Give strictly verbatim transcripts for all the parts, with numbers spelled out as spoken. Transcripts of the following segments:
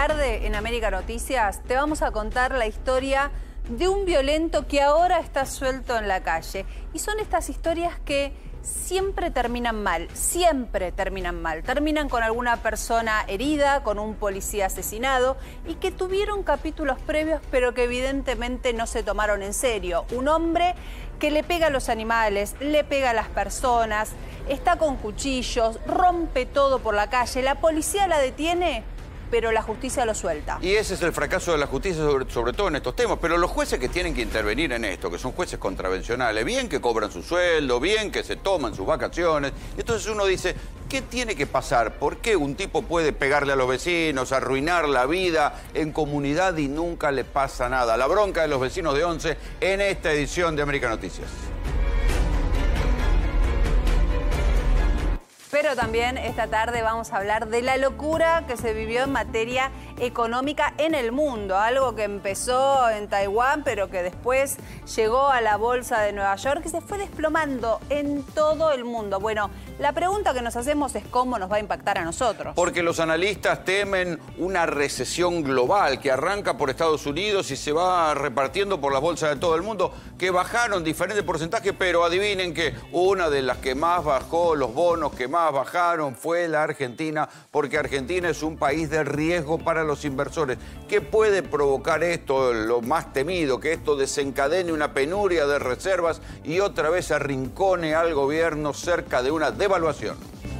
tarde en América Noticias te vamos a contar la historia de un violento que ahora está suelto en la calle. Y son estas historias que siempre terminan mal, siempre terminan mal. Terminan con alguna persona herida, con un policía asesinado y que tuvieron capítulos previos pero que evidentemente no se tomaron en serio. Un hombre que le pega a los animales, le pega a las personas, está con cuchillos, rompe todo por la calle. La policía la detiene, pero la justicia lo suelta. Y ese es el fracaso de la justicia, sobre, sobre todo en estos temas. Pero los jueces que tienen que intervenir en esto, que son jueces contravencionales, bien que cobran su sueldo, bien que se toman sus vacaciones. Entonces uno dice, ¿qué tiene que pasar? ¿Por qué un tipo puede pegarle a los vecinos, arruinar la vida en comunidad y nunca le pasa nada? La bronca de los vecinos de Once en esta edición de América Noticias. Pero también esta tarde vamos a hablar de la locura que se vivió en materia económica en el mundo. Algo que empezó en Taiwán, pero que después llegó a la bolsa de Nueva York y se fue desplomando en todo el mundo. Bueno, la pregunta que nos hacemos es cómo nos va a impactar a nosotros. Porque los analistas temen una recesión global que arranca por Estados Unidos y se va repartiendo por las bolsas de todo el mundo, que bajaron diferentes porcentajes, pero adivinen que una de las que más bajó, los bonos que más bajaron, fue la Argentina, porque Argentina es un país de riesgo para los inversores. ¿Qué puede provocar esto? Lo más temido, que esto desencadene una penuria de reservas y otra vez arrincone al gobierno cerca de una devaluación.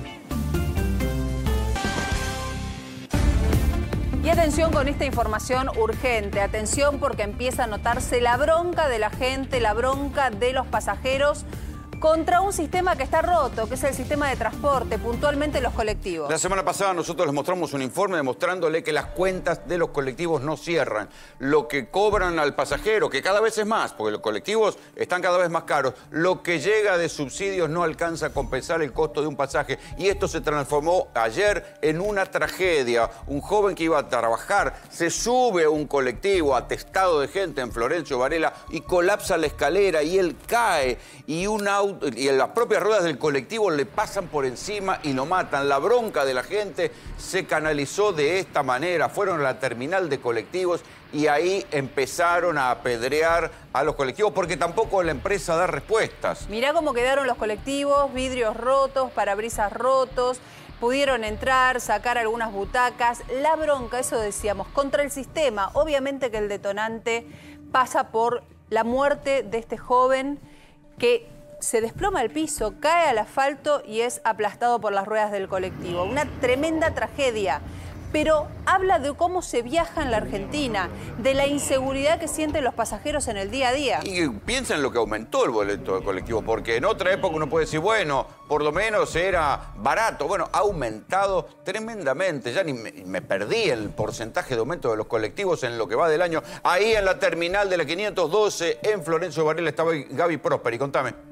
Y atención con esta información urgente, atención porque empieza a notarse la bronca de la gente, la bronca de los pasajeros contra un sistema que está roto, que es el sistema de transporte, puntualmente los colectivos. La semana pasada nosotros les mostramos un informe demostrándole que las cuentas de los colectivos no cierran. Lo que cobran al pasajero, que cada vez es más, porque los colectivos están cada vez más caros, lo que llega de subsidios no alcanza a compensar el costo de un pasaje. Y esto se transformó ayer en una tragedia. Un joven que iba a trabajar se sube a un colectivo atestado de gente en Florencio Varela y colapsa la escalera y él cae y un auto y en las propias ruedas del colectivo le pasan por encima y lo matan. La bronca de la gente se canalizó de esta manera. Fueron a la terminal de colectivos y ahí empezaron a apedrear a los colectivos porque tampoco la empresa da respuestas. Mirá cómo quedaron los colectivos, vidrios rotos, parabrisas rotos. Pudieron entrar, sacar algunas butacas. La bronca, eso decíamos, contra el sistema. Obviamente que el detonante pasa por la muerte de este joven que se desploma al piso, cae al asfalto y es aplastado por las ruedas del colectivo. Una tremenda tragedia, pero habla de cómo se viaja en la Argentina, de la inseguridad que sienten los pasajeros en el día a día. Y piensa en lo que aumentó el boleto del colectivo, porque en otra época uno puede decir, bueno, por lo menos era barato. Bueno, ha aumentado tremendamente. Ya ni me, me perdí el porcentaje de aumento de los colectivos en lo que va del año. Ahí en la terminal de la quinientos doce, en Florencio Varela, estaba Gaby Prosperi. Contame.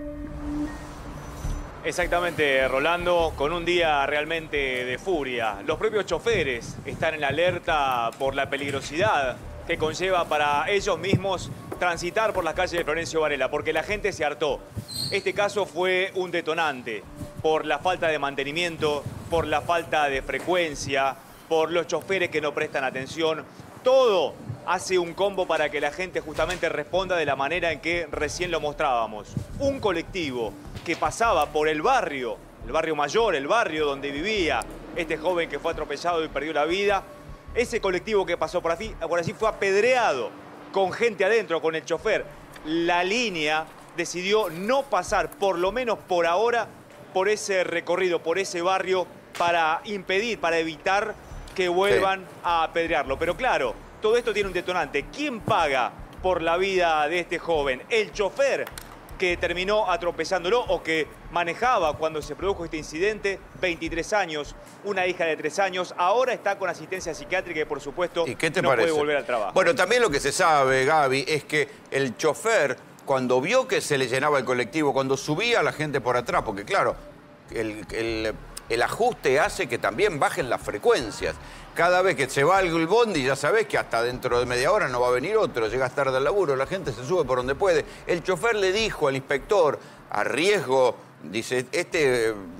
Exactamente, Rolando, con un día realmente de furia. Los propios choferes están en alerta por la peligrosidad que conlleva para ellos mismos transitar por las calles de Florencio Varela, porque la gente se hartó. Este caso fue un detonante por la falta de mantenimiento, por la falta de frecuencia, por los choferes que no prestan atención. Todo hace un combo para que la gente justamente responda de la manera en que recién lo mostrábamos. Un colectivo que pasaba por el barrio, el barrio mayor, el barrio donde vivía este joven que fue atropellado y perdió la vida. Ese colectivo que pasó por allí, por allí fue apedreado con gente adentro, con el chofer. La línea decidió no pasar, por lo menos por ahora, por ese recorrido, por ese barrio, para impedir, para evitar que vuelvan sí. a apedrearlo. Pero claro, todo esto tiene un detonante. ¿Quién paga por la vida de este joven? El chofer que terminó atropellándolo o que manejaba cuando se produjo este incidente, veintitrés años, una hija de tres años, ahora está con asistencia psiquiátrica y por supuesto ¿Y qué te no parece? puede volver al trabajo. Bueno, también lo que se sabe, Gaby, es que el chofer, cuando vio que se le llenaba el colectivo, cuando subía a la gente por atrás, porque claro, el, el, el ajuste hace que también bajen las frecuencias. Cada vez que se va el bondi, ya sabés que hasta dentro de media hora no va a venir otro, llegás tarde al laburo, la gente se sube por donde puede. El chofer le dijo al inspector, a riesgo, dice, este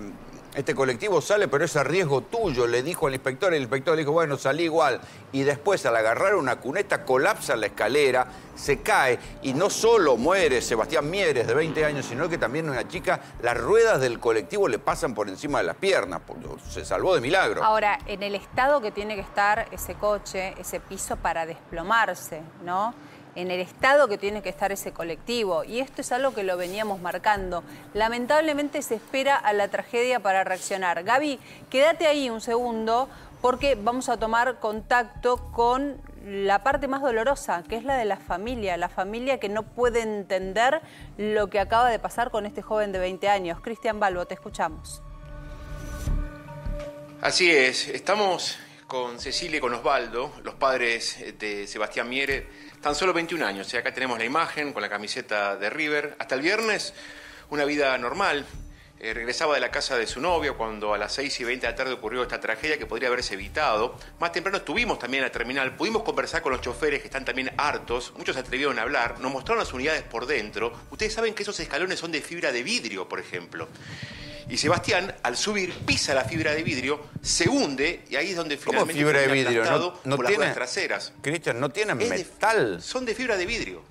este colectivo sale, pero es a riesgo tuyo, le dijo al inspector, el inspector le dijo, bueno, salí igual. Y después, al agarrar una cuneta, colapsa la escalera, se cae, y no solo muere Sebastián Mieres, de veinte años, sino que también una chica, las ruedas del colectivo le pasan por encima de las piernas, se salvó de milagro. Ahora, en el estado que tiene que estar ese coche, ese piso para desplomarse, ¿no? En el estado que tiene que estar ese colectivo. Y esto es algo que lo veníamos marcando. Lamentablemente se espera a la tragedia para reaccionar. Gaby, quédate ahí un segundo porque vamos a tomar contacto con la parte más dolorosa, que es la de la familia. La familia que no puede entender lo que acaba de pasar con este joven de veinte años. Cristian Balbo, te escuchamos. Así es, estamos con Cecilia y con Osvaldo, los padres de Sebastián Mieres, tan solo veintiún años. Acá tenemos la imagen con la camiseta de River. Hasta el viernes, una vida normal. Eh, regresaba de la casa de su novio cuando a las seis y veinte de la tarde ocurrió esta tragedia que podría haberse evitado. Más temprano estuvimos también en la terminal, pudimos conversar con los choferes que están también hartos, muchos se atrevieron a hablar, nos mostraron las unidades por dentro. Ustedes saben que esos escalones son de fibra de vidrio, por ejemplo. Y Sebastián, al subir, pisa la fibra de vidrio, se hunde y ahí es donde finalmente... ¿Cómo fibra de vidrio? No, no por tiene, las ruedas traseras. Cristian, no tienen Es metal. De, son de fibra de vidrio.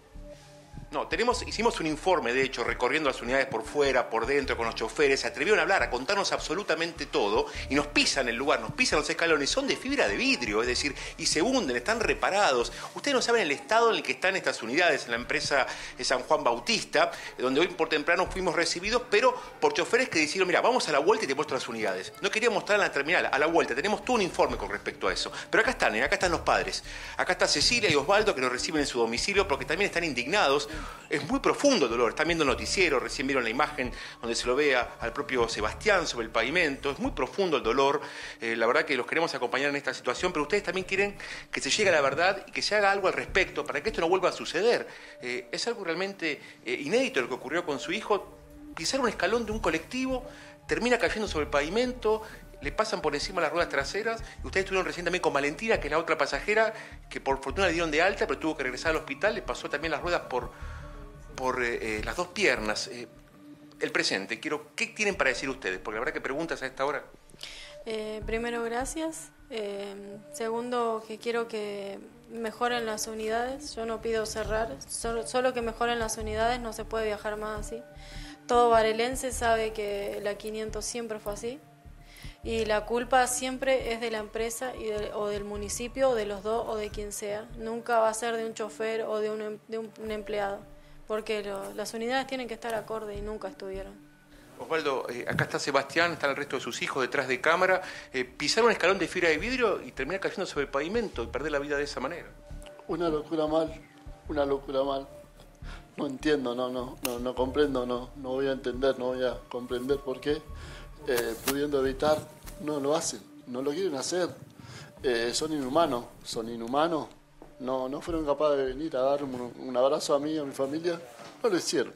No, tenemos, hicimos un informe, de hecho, recorriendo las unidades por fuera, por dentro, con los choferes, se atrevieron a hablar, a contarnos absolutamente todo, y nos pisan el lugar, nos pisan los escalones, son de fibra de vidrio, es decir, y se hunden, están reparados. Ustedes no saben el estado en el que están estas unidades, en la empresa San Juan Bautista, donde hoy por temprano fuimos recibidos, pero por choferes que dijeron, mira, vamos a la vuelta y te muestro las unidades. No quería mostrar en la terminal, a la vuelta, tenemos todo un informe con respecto a eso. Pero acá están, ¿eh? Acá están los padres. Acá está Cecilia y Osvaldo, que nos reciben en su domicilio, porque también están indignados. Es muy profundo el dolor, están viendo el noticiero, recién vieron la imagen donde se lo ve al propio Sebastián sobre el pavimento, es muy profundo el dolor, eh, la verdad que los queremos acompañar en esta situación, pero ustedes también quieren que se llegue a la verdad y que se haga algo al respecto para que esto no vuelva a suceder. Eh, es algo realmente eh, inédito lo que ocurrió con su hijo, pisar un escalón de un colectivo, termina cayendo sobre el pavimento, le pasan por encima las ruedas traseras, y ustedes estuvieron recién también con Valentina, que es la otra pasajera, que por fortuna le dieron de alta, pero tuvo que regresar al hospital, le pasó también las ruedas por... por eh, las dos piernas. Eh, el presente, quiero, ¿qué tienen para decir ustedes? Porque la verdad que preguntas a esta hora. Eh, primero, gracias. Eh, segundo, que quiero que mejoren las unidades. Yo no pido cerrar, solo, solo que mejoren las unidades, no se puede viajar más así. Todo varelense sabe que la quinientos siempre fue así. Y la culpa siempre es de la empresa y de, o del municipio, o de los dos, o de quien sea. Nunca va a ser de un chofer o de un, de un, un empleado. Porque lo, las unidades tienen que estar acorde y nunca estuvieron. Osvaldo, eh, acá está Sebastián, están el resto de sus hijos detrás de cámara. Eh, pisar un escalón de fibra de vidrio y terminar cayendo sobre el pavimento y perder la vida de esa manera. Una locura mal, una locura mal. No entiendo, no, no, no, no comprendo, no, no voy a entender, no voy a comprender por qué, eh, pudiendo evitar, no lo hacen, no lo quieren hacer. Eh, son inhumanos, son inhumanos. No, no fueron capaces de venir a dar un, un abrazo a mí y a mi familia, no lo hicieron.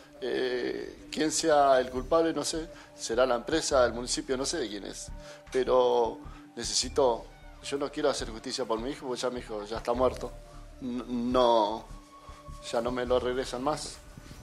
Eh, quién sea el culpable, no sé, será la empresa, el municipio, no sé de quién es. Pero necesito, yo no quiero hacer justicia por mi hijo, porque ya mi hijo ya está muerto. No, ya no me lo regresan más.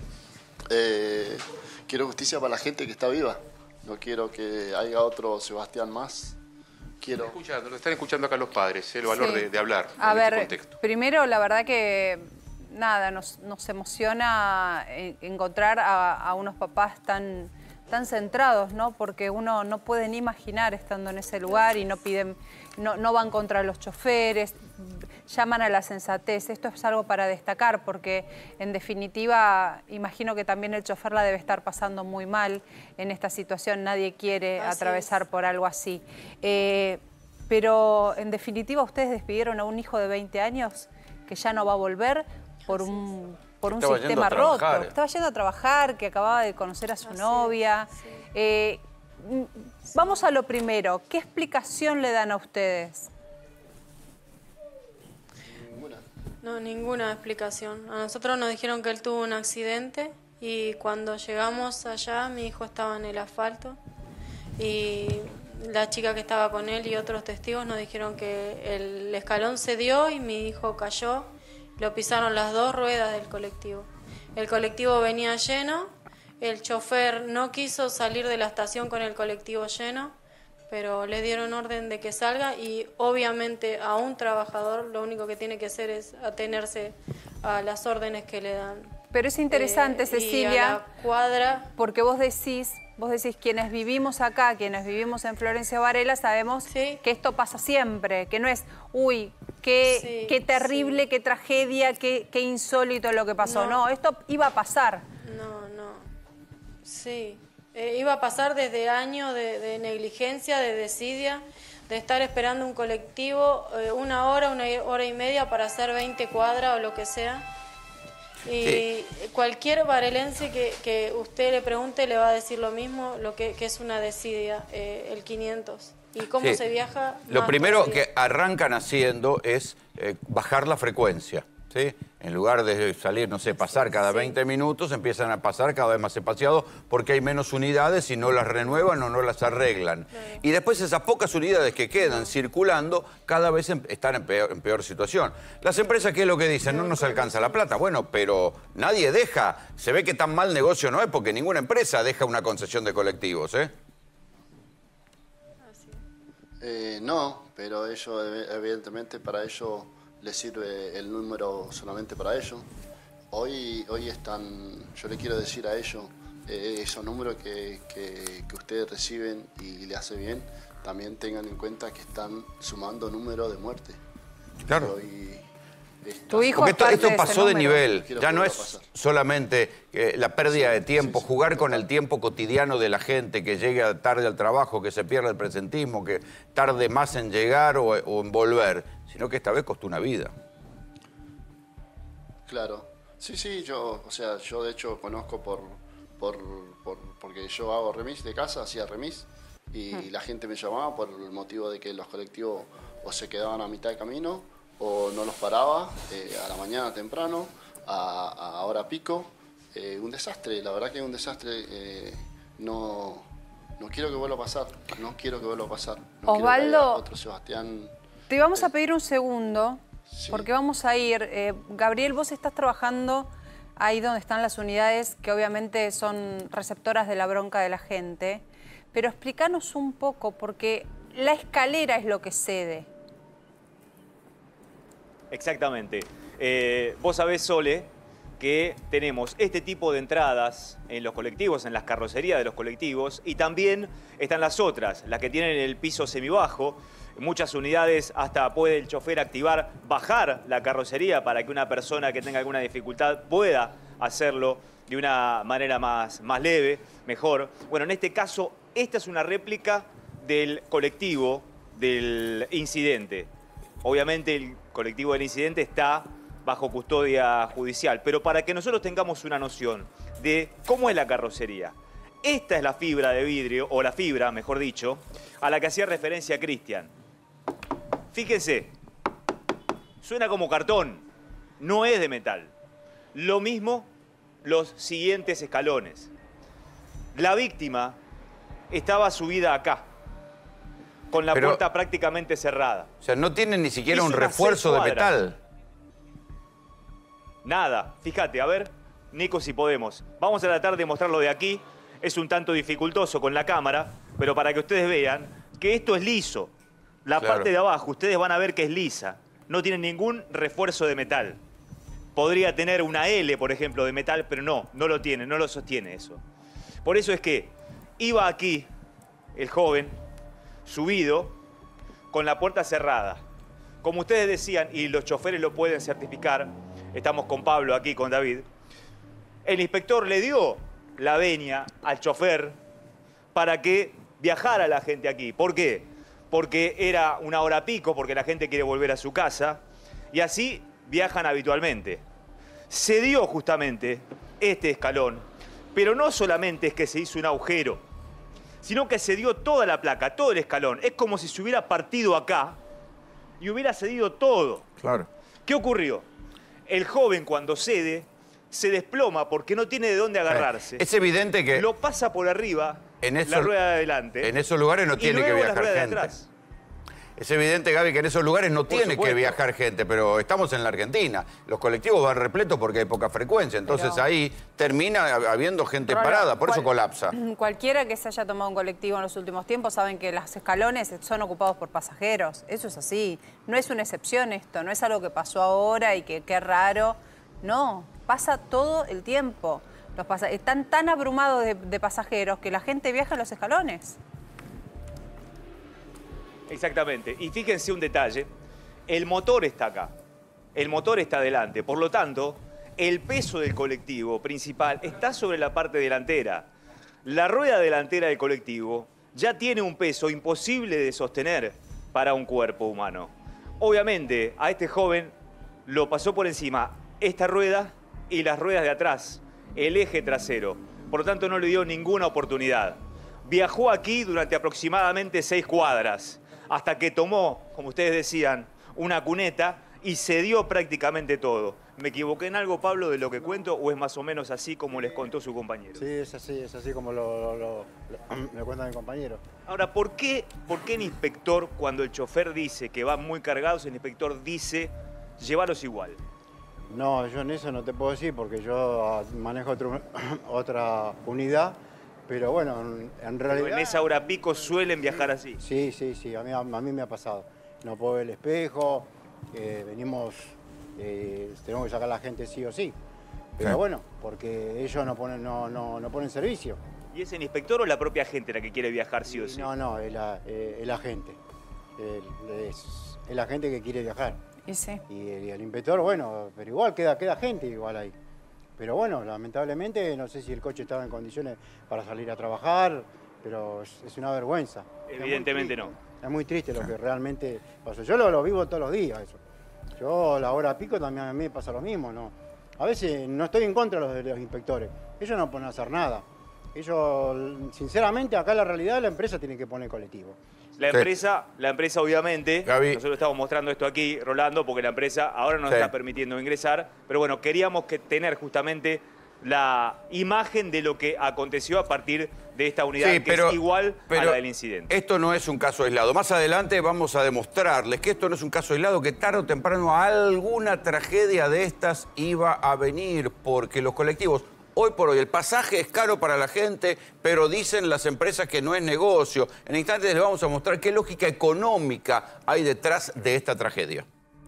Eh, quiero justicia para la gente que está viva, no quiero que haya otro Sebastián más. Quiero. Están escuchando, lo están escuchando acá los padres, el valor sí. de, de hablar a en ver, este contexto. Primero, la verdad que nada, nos, nos emociona encontrar a, a unos papás tan, tan centrados, ¿no? Porque uno no puede ni imaginar estando en ese lugar y no piden, no, no van contra los choferes, llaman a la sensatez. Esto es algo para destacar porque, en definitiva, imagino que también el chofer la debe estar pasando muy mal en esta situación. Nadie quiere así atravesar es. por algo así. Eh, pero, en definitiva, ustedes despidieron a un hijo de veinte años que ya no va a volver por así un, por un sistema roto. Estaba yendo a trabajar, que acababa de conocer a su así novia. Es, sí. eh, vamos a lo primero. ¿Qué explicación le dan a ustedes? No, ninguna explicación. A nosotros nos dijeron que él tuvo un accidente y cuando llegamos allá mi hijo estaba en el asfalto y la chica que estaba con él y otros testigos nos dijeron que el escalón se dio y mi hijo cayó, lo pisaron las dos ruedas del colectivo. El colectivo venía lleno, El chofer no quiso salir de la estación con el colectivo lleno, pero le dieron orden de que salga y obviamente a un trabajador lo único que tiene que hacer es atenerse a las órdenes que le dan. Pero es interesante, Eh, Cecilia, y a la cuadra, porque vos decís, vos decís, quienes vivimos acá, quienes vivimos en Florencio Varela, sabemos Sí. que esto pasa siempre, que no es, uy, qué, Sí, qué terrible, sí. qué tragedia, qué, qué insólito lo que pasó. No. No. esto iba a pasar. no, no, sí. Eh, iba a pasar desde años de, de negligencia, de desidia, de estar esperando un colectivo eh, una hora, una hora y media para hacer veinte cuadras o lo que sea. Y Sí. cualquier varelense que, que usted le pregunte le va a decir lo mismo, lo que, que es una desidia, eh, el quinientos. Y cómo Sí. se viaja. Lo más primero todavía. que arrancan haciendo es eh, bajar la frecuencia, ¿sí? En lugar de salir, no sé, pasar cada Sí. veinte minutos, empiezan a pasar cada vez más espaciados porque hay menos unidades y no las renuevan o no las arreglan. Y después esas pocas unidades que quedan circulando cada vez em- están en peor, en peor situación. Las empresas, ¿qué es lo que dicen? No nos alcanza la plata. Bueno, pero nadie deja. Se ve que tan mal negocio no es porque ninguna empresa deja una concesión de colectivos, ¿eh? Eh, no, pero ellos, ev- evidentemente, para ellos les sirve el número solamente para ellos. Hoy, hoy están, yo le quiero decir a ellos, eh, esos números que, que, que ustedes reciben y le hace bien, también tengan en cuenta que están sumando números de muerte. Claro. Hoy está- Tu hijo Porque es esto, parte esto de ese pasó de número. nivel, Quiero ya que no vuelva es a pasar. solamente eh, la pérdida Sí, de tiempo, sí, sí, jugar con total. el tiempo cotidiano de la gente, que llega tarde al trabajo, que se pierde el presentismo, que tarde más en llegar o, o en volver, sino que esta vez costó una vida. Claro. Sí, sí, yo, o sea, yo de hecho conozco por, por, por- porque yo hago remis de casa, hacía remis, y la gente me llamaba por el motivo de que los colectivos o se quedaban a mitad de camino o no los paraba eh, a la mañana temprano, a, a hora pico. Eh, un desastre, la verdad que es un desastre. eh, no, no quiero que vuelva a pasar, no quiero que vuelva a pasar. No quiero que haya Osvaldo, otro Sebastián. Te vamos a pedir un segundo, Sí. porque vamos a ir. eh, Gabriel, vos estás trabajando ahí donde están las unidades que obviamente son receptoras de la bronca de la gente, pero explícanos un poco, porque la escalera es lo que cede. Exactamente. Eh, vos sabés, Sole, que tenemos este tipo de entradas en los colectivos, en las carrocerías de los colectivos, y también están las otras, las que tienen el piso semibajo. En muchas unidades hasta puede el chofer activar, bajar la carrocería para que una persona que tenga alguna dificultad pueda hacerlo de una manera más, más leve, mejor. Bueno, en este caso, esta es una réplica del colectivo del incidente. Obviamente el colectivo del incidente está bajo custodia judicial, pero para que nosotros tengamos una noción de cómo es la carrocería. Esta es la fibra de vidrio, o la fibra, mejor dicho, a la que hacía referencia Cristian. Fíjense, suena como cartón, no es de metal. Lo mismo los siguientes escalones. La víctima estaba subida acá, con la Pero- puerta prácticamente cerrada. O sea, no tienen ni siquiera Hizo un unas refuerzo seis de cuadras. metal. Nada, fíjate, a ver, Nico, si podemos. Vamos a tratar de mostrarlo de aquí. Es un tanto dificultoso con la cámara, pero para que ustedes vean que esto es liso. La Claro. parte de abajo, ustedes van a ver que es lisa. No tiene ningún refuerzo de metal. Podría tener una L, por ejemplo, de metal, pero no, no lo tiene, no lo sostiene eso. Por eso es que iba aquí el joven, subido, con la puerta cerrada. Como ustedes decían, y los choferes lo pueden certificar, estamos con Pablo aquí, con David, el inspector le dio la venia al chofer para que viajara la gente aquí. ¿Por qué? Porque era una hora pico, porque la gente quiere volver a su casa, y así viajan habitualmente. Se dio justamente este escalón, pero no solamente es que se hizo un agujero, sino que se dio toda la placa, todo el escalón. Es como si se hubiera partido acá y hubiera cedido todo. Claro. ¿Qué ocurrió? El joven, cuando cede, se desploma porque no tiene de dónde agarrarse. Es evidente que Lo pasa por arriba en la esos- rueda de adelante. en esos lugares no y tiene que luego la viajar rueda de gente. atrás. Es evidente, Gaby, que en esos lugares no Por tiene supuesto. que viajar gente, pero estamos en la Argentina. Los colectivos van repletos porque hay poca frecuencia, entonces Pero- ahí termina habiendo gente Rolo, parada, por eso cual- colapsa. Cualquiera que se haya tomado un colectivo en los últimos tiempos saben que los escalones son ocupados por pasajeros. Eso es así. No es una excepción esto, no es algo que pasó ahora y que qué raro. No, pasa todo el tiempo. Los pasa- están tan abrumados de, de pasajeros que la gente viaja en los escalones. Exactamente. Y fíjense un detalle. El motor está acá. El motor está adelante. Por lo tanto, el peso del colectivo principal está sobre la parte delantera. La rueda delantera del colectivo ya tiene un peso imposible de sostener para un cuerpo humano. Obviamente, a este joven lo pasó por encima esta rueda y las ruedas de atrás, el eje trasero. Por lo tanto, no le dio ninguna oportunidad. Viajó aquí durante aproximadamente seis cuadras, hasta que tomó, como ustedes decían, una cuneta y se dio prácticamente todo. ¿Me equivoqué en algo, Pablo, de lo que cuento o es más o menos así como les contó su compañero? Sí, es así, es así como lo, lo, lo- lo- me cuenta mi compañero. Ahora, ¿por qué, ¿por qué el inspector, cuando el chofer dice que van muy cargados, el inspector dice, llévalos igual? No, yo en eso no te puedo decir porque yo ah, manejo otro- otra unidad, pero bueno, en, en Pero realidad... en esa hora pico suelen viajar así. Sí, sí, sí, a mí, a mí me ha pasado. No puedo ver el espejo, eh, venimos, eh, tenemos que sacar a la gente sí o sí. Pero Sí. bueno, porque ellos no ponen, no, no, no ponen servicio. ¿Y es el inspector o la propia gente la que quiere viajar sí o sí? No, no, es la, eh, es la gente. El- es, es la gente que quiere viajar. Y sí. Y el, y el inspector, bueno, pero igual queda, queda gente igual ahí. Pero bueno, lamentablemente no sé si el coche estaba en condiciones para salir a trabajar, pero es, es una vergüenza. Es muy Evidentemente triste. no. Es muy triste lo que realmente pasó. Yo lo, lo vivo todos los días eso. Yo a la hora pico también a mí me pasa lo mismo, ¿no? A veces no estoy en contra de los, de los inspectores. Ellos no pueden hacer nada. Ellos, sinceramente, acá la realidad la empresa tiene que poner colectivo. La Sí. empresa, la empresa obviamente, Gaby. nosotros estamos mostrando esto aquí, Rolando, porque la empresa ahora no nos Sí. está permitiendo ingresar, pero bueno, queríamos que tener justamente la imagen de lo que aconteció a partir de esta unidad, que es igual a pero la del incidente. Esto no es un caso aislado. Más adelante vamos a demostrarles que esto no es un caso aislado, que tarde o temprano alguna tragedia de estas iba a venir, porque los colectivos, hoy por hoy, el pasaje es caro para la gente, pero dicen las empresas que no es negocio. En instantes les vamos a mostrar qué lógica económica hay detrás de esta tragedia.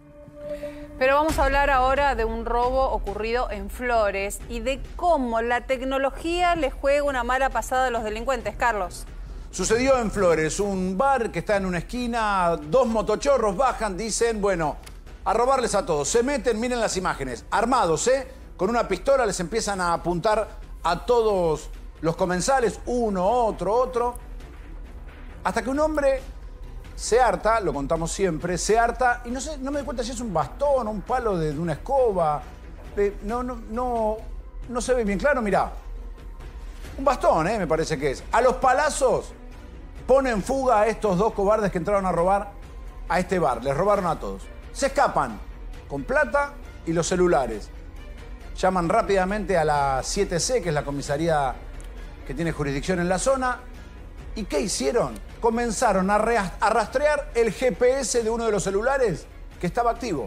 Pero vamos a hablar ahora de un robo ocurrido en Flores y de cómo la tecnología les juega una mala pasada a los delincuentes. Carlos. Sucedió en Flores, un bar que está en una esquina, dos motochorros bajan, dicen, bueno, a robarles a todos. Se meten, miren las imágenes, armados, ¿eh? Con una pistola les empiezan a apuntar a todos los comensales, uno, otro, otro, hasta que un hombre se harta, lo contamos siempre, se harta, y no sé, no me doy cuenta si es un bastón, un palo de, de una escoba, eh, no, no, no, no se ve bien claro, mirá. Un bastón, eh, me parece que es. A los palazos pone en fuga a estos dos cobardes que entraron a robar a este bar. Les robaron a todos. Se escapan con plata y los celulares. Llaman rápidamente a la siete C, que es la comisaría que tiene jurisdicción en la zona. ¿Y qué hicieron? Comenzaron a, re- a rastrear el G P S de uno de los celulares que estaba activo.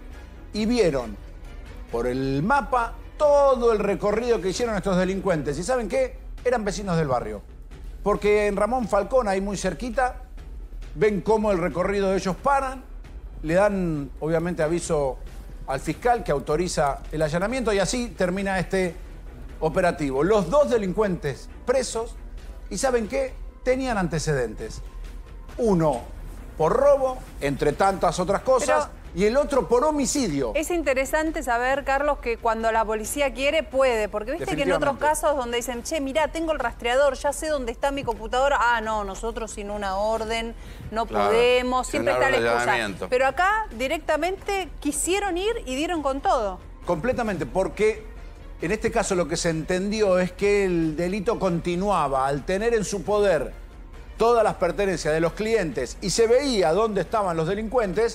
Y vieron por el mapa todo el recorrido que hicieron estos delincuentes. ¿Y saben qué? Eran vecinos del barrio. Porque en Ramón Falcón, ahí muy cerquita, ven cómo el recorrido de ellos paran, le dan obviamente aviso al fiscal que autoriza el allanamiento y así termina este operativo. Los dos delincuentes presos y ¿saben qué? Tenían antecedentes. Uno por robo, entre tantas otras cosas, Pero y el otro por homicidio. es interesante saber, Carlos, que cuando la policía quiere, puede. Porque viste que en otros Definitivamente. casos donde dicen, che, mirá, tengo el rastreador, ya sé dónde está mi computadora. Ah, no, nosotros sin una orden no Claro, podemos. sin Siempre una está la orden de excusa. allanamiento. Pero acá directamente quisieron ir y dieron con todo. Completamente, porque en este caso lo que se entendió es que el delito continuaba al tener en su poder todas las pertenencias de los clientes y se veía dónde estaban los delincuentes,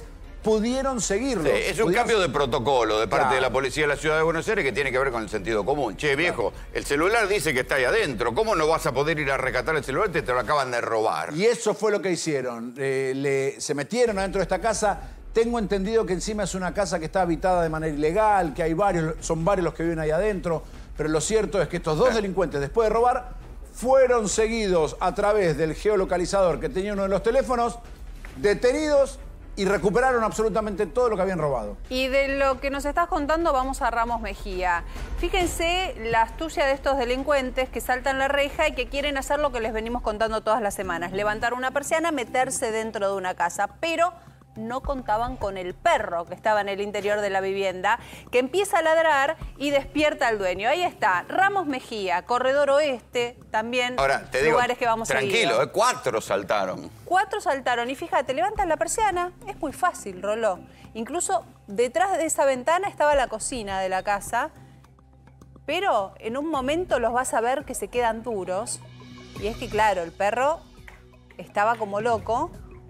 pudieron seguirlos. Sí, es un pudieron... cambio de protocolo de parte Claro. de la Policía de la Ciudad de Buenos Aires que tiene que ver con el sentido común. Che, viejo, claro. el celular dice que está ahí adentro. ¿Cómo no vas a poder ir a rescatar el celular? Te, te lo acaban de robar. Y eso fue lo que hicieron. Eh, le, se metieron adentro de esta casa. Tengo entendido que encima es una casa que está habitada de manera ilegal, que hay varios, son varios los que viven ahí adentro. Pero lo cierto es que estos dos delincuentes, después de robar, fueron seguidos a través del geolocalizador que tenía uno de los teléfonos, detenidos y recuperaron absolutamente todo lo que habían robado. Y de lo que nos estás contando vamos a Ramos Mejía. Fíjense la astucia de estos delincuentes que saltan la reja y que quieren hacer lo que les venimos contando todas las semanas. Levantar una persiana, meterse dentro de una casa. Pero no contaban con el perro que estaba en el interior de la vivienda, que empieza a ladrar y despierta al dueño. Ahí está, Ramos Mejía, Corredor Oeste, también Ahora, te digo, lugares que vamos tranquilo, a eh, cuatro saltaron. Cuatro saltaron y fíjate, levantan la persiana, es muy fácil, Roló. Incluso detrás de esa ventana estaba la cocina de la casa, pero en un momento los vas a ver que se quedan duros. Y es que, claro, el perro estaba como loco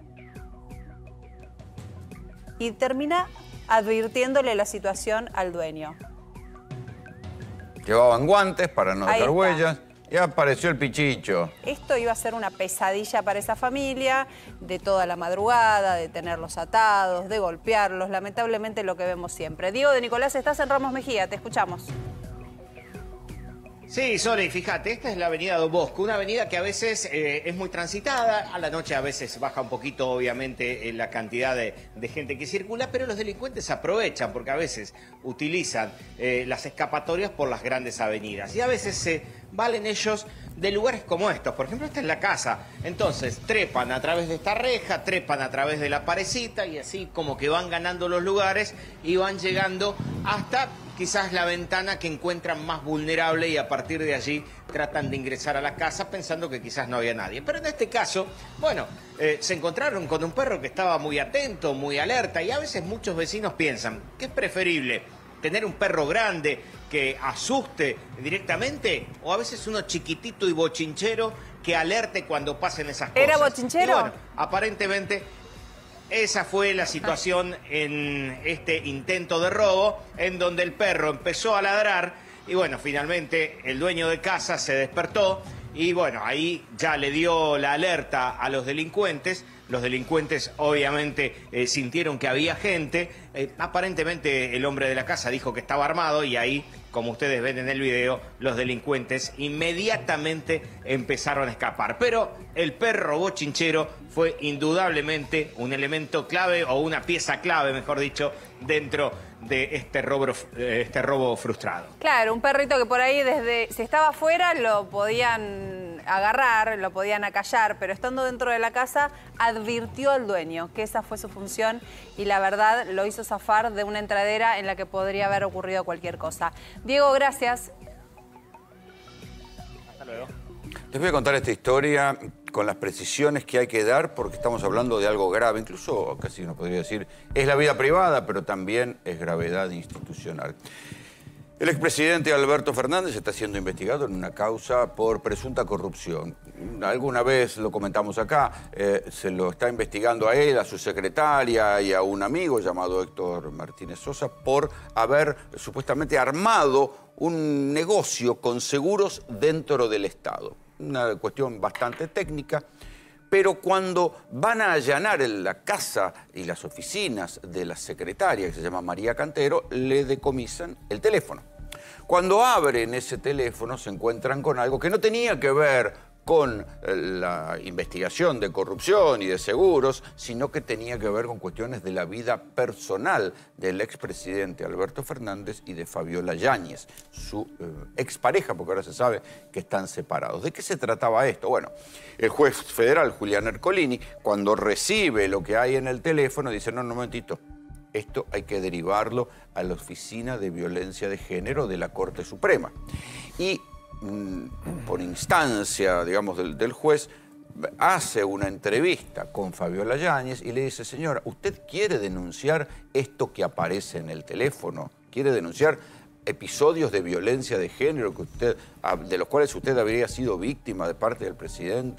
y termina advirtiéndole la situación al dueño. Llevaban guantes para no Ahí dejar está. huellas y apareció el pichicho. Esto iba a ser una pesadilla para esa familia, de toda la madrugada, de tenerlos atados, de golpearlos, lamentablemente lo que vemos siempre. Diego de Nicolás, estás en Ramos Mejía, te escuchamos. Sí, Sole, fíjate, esta es la avenida Don Bosco, una avenida que a veces eh, es muy transitada, a la noche a veces baja un poquito, obviamente, eh, la cantidad de, de gente que circula, pero los delincuentes aprovechan porque a veces utilizan eh, las escapatorias por las grandes avenidas y a veces se valen ellos de lugares como estos. Por ejemplo, esta es la casa, entonces trepan a través de esta reja, trepan a través de la parecita y así como que van ganando los lugares y van llegando hasta quizás la ventana que encuentran más vulnerable y a partir de allí tratan de ingresar a la casa pensando que quizás no había nadie. Pero en este caso, bueno, eh, se encontraron con un perro que estaba muy atento, muy alerta y a veces muchos vecinos piensan que es preferible tener un perro grande que asuste directamente o a veces uno chiquitito y bochinchero que alerte cuando pasen esas cosas. ¿Era bochinchero? Y bueno, aparentemente esa fue la situación en este intento de robo, en donde el perro empezó a ladrar y bueno, finalmente el dueño de casa se despertó y bueno, ahí ya le dio la alerta a los delincuentes. Los delincuentes obviamente eh, sintieron que había gente. Eh, aparentemente el hombre de la casa dijo que estaba armado y ahí, como ustedes ven en el video, los delincuentes inmediatamente empezaron a escapar. Pero el perro bochinchero fue indudablemente un elemento clave o una pieza clave, mejor dicho, dentro de este robo, este robo frustrado. Claro, un perrito que por ahí desde, si estaba afuera lo podían agarrar, lo podían acallar, pero estando dentro de la casa advirtió al dueño que esa fue su función y la verdad lo hizo zafar de una entradera en la que podría haber ocurrido cualquier cosa. Diego, gracias. Hasta luego. Les voy a contar esta historia con las precisiones que hay que dar porque estamos hablando de algo grave, incluso casi uno podría decir, es la vida privada, pero también es gravedad institucional. El expresidente Alberto Fernández está siendo investigado en una causa por presunta corrupción. Alguna vez lo comentamos acá, eh, se lo está investigando a él, a su secretaria y a un amigo llamado Héctor Martínez Sosa por haber supuestamente armado un negocio con seguros dentro del Estado. Una cuestión bastante técnica, pero cuando van a allanar en la casa y las oficinas de la secretaria, que se llama María Cantero, le decomisan el teléfono. Cuando abren ese teléfono se encuentran con algo que no tenía que ver con la investigación de corrupción y de seguros, sino que tenía que ver con cuestiones de la vida personal del expresidente Alberto Fernández y de Fabiola Yáñez, su eh, expareja, porque ahora se sabe que están separados. ¿De qué se trataba esto? Bueno, el juez federal Julián Ercolini, cuando recibe lo que hay en el teléfono, dice, no, no, un momentito, esto hay que derivarlo a la Oficina de Violencia de Género de la Corte Suprema. Y por instancia, digamos, del, del juez, hace una entrevista con Fabiola Yáñez y le dice, señora, ¿usted quiere denunciar esto que aparece en el teléfono? ¿Quiere denunciar episodios de violencia de género que usted, de los cuales usted habría sido víctima de parte del presidente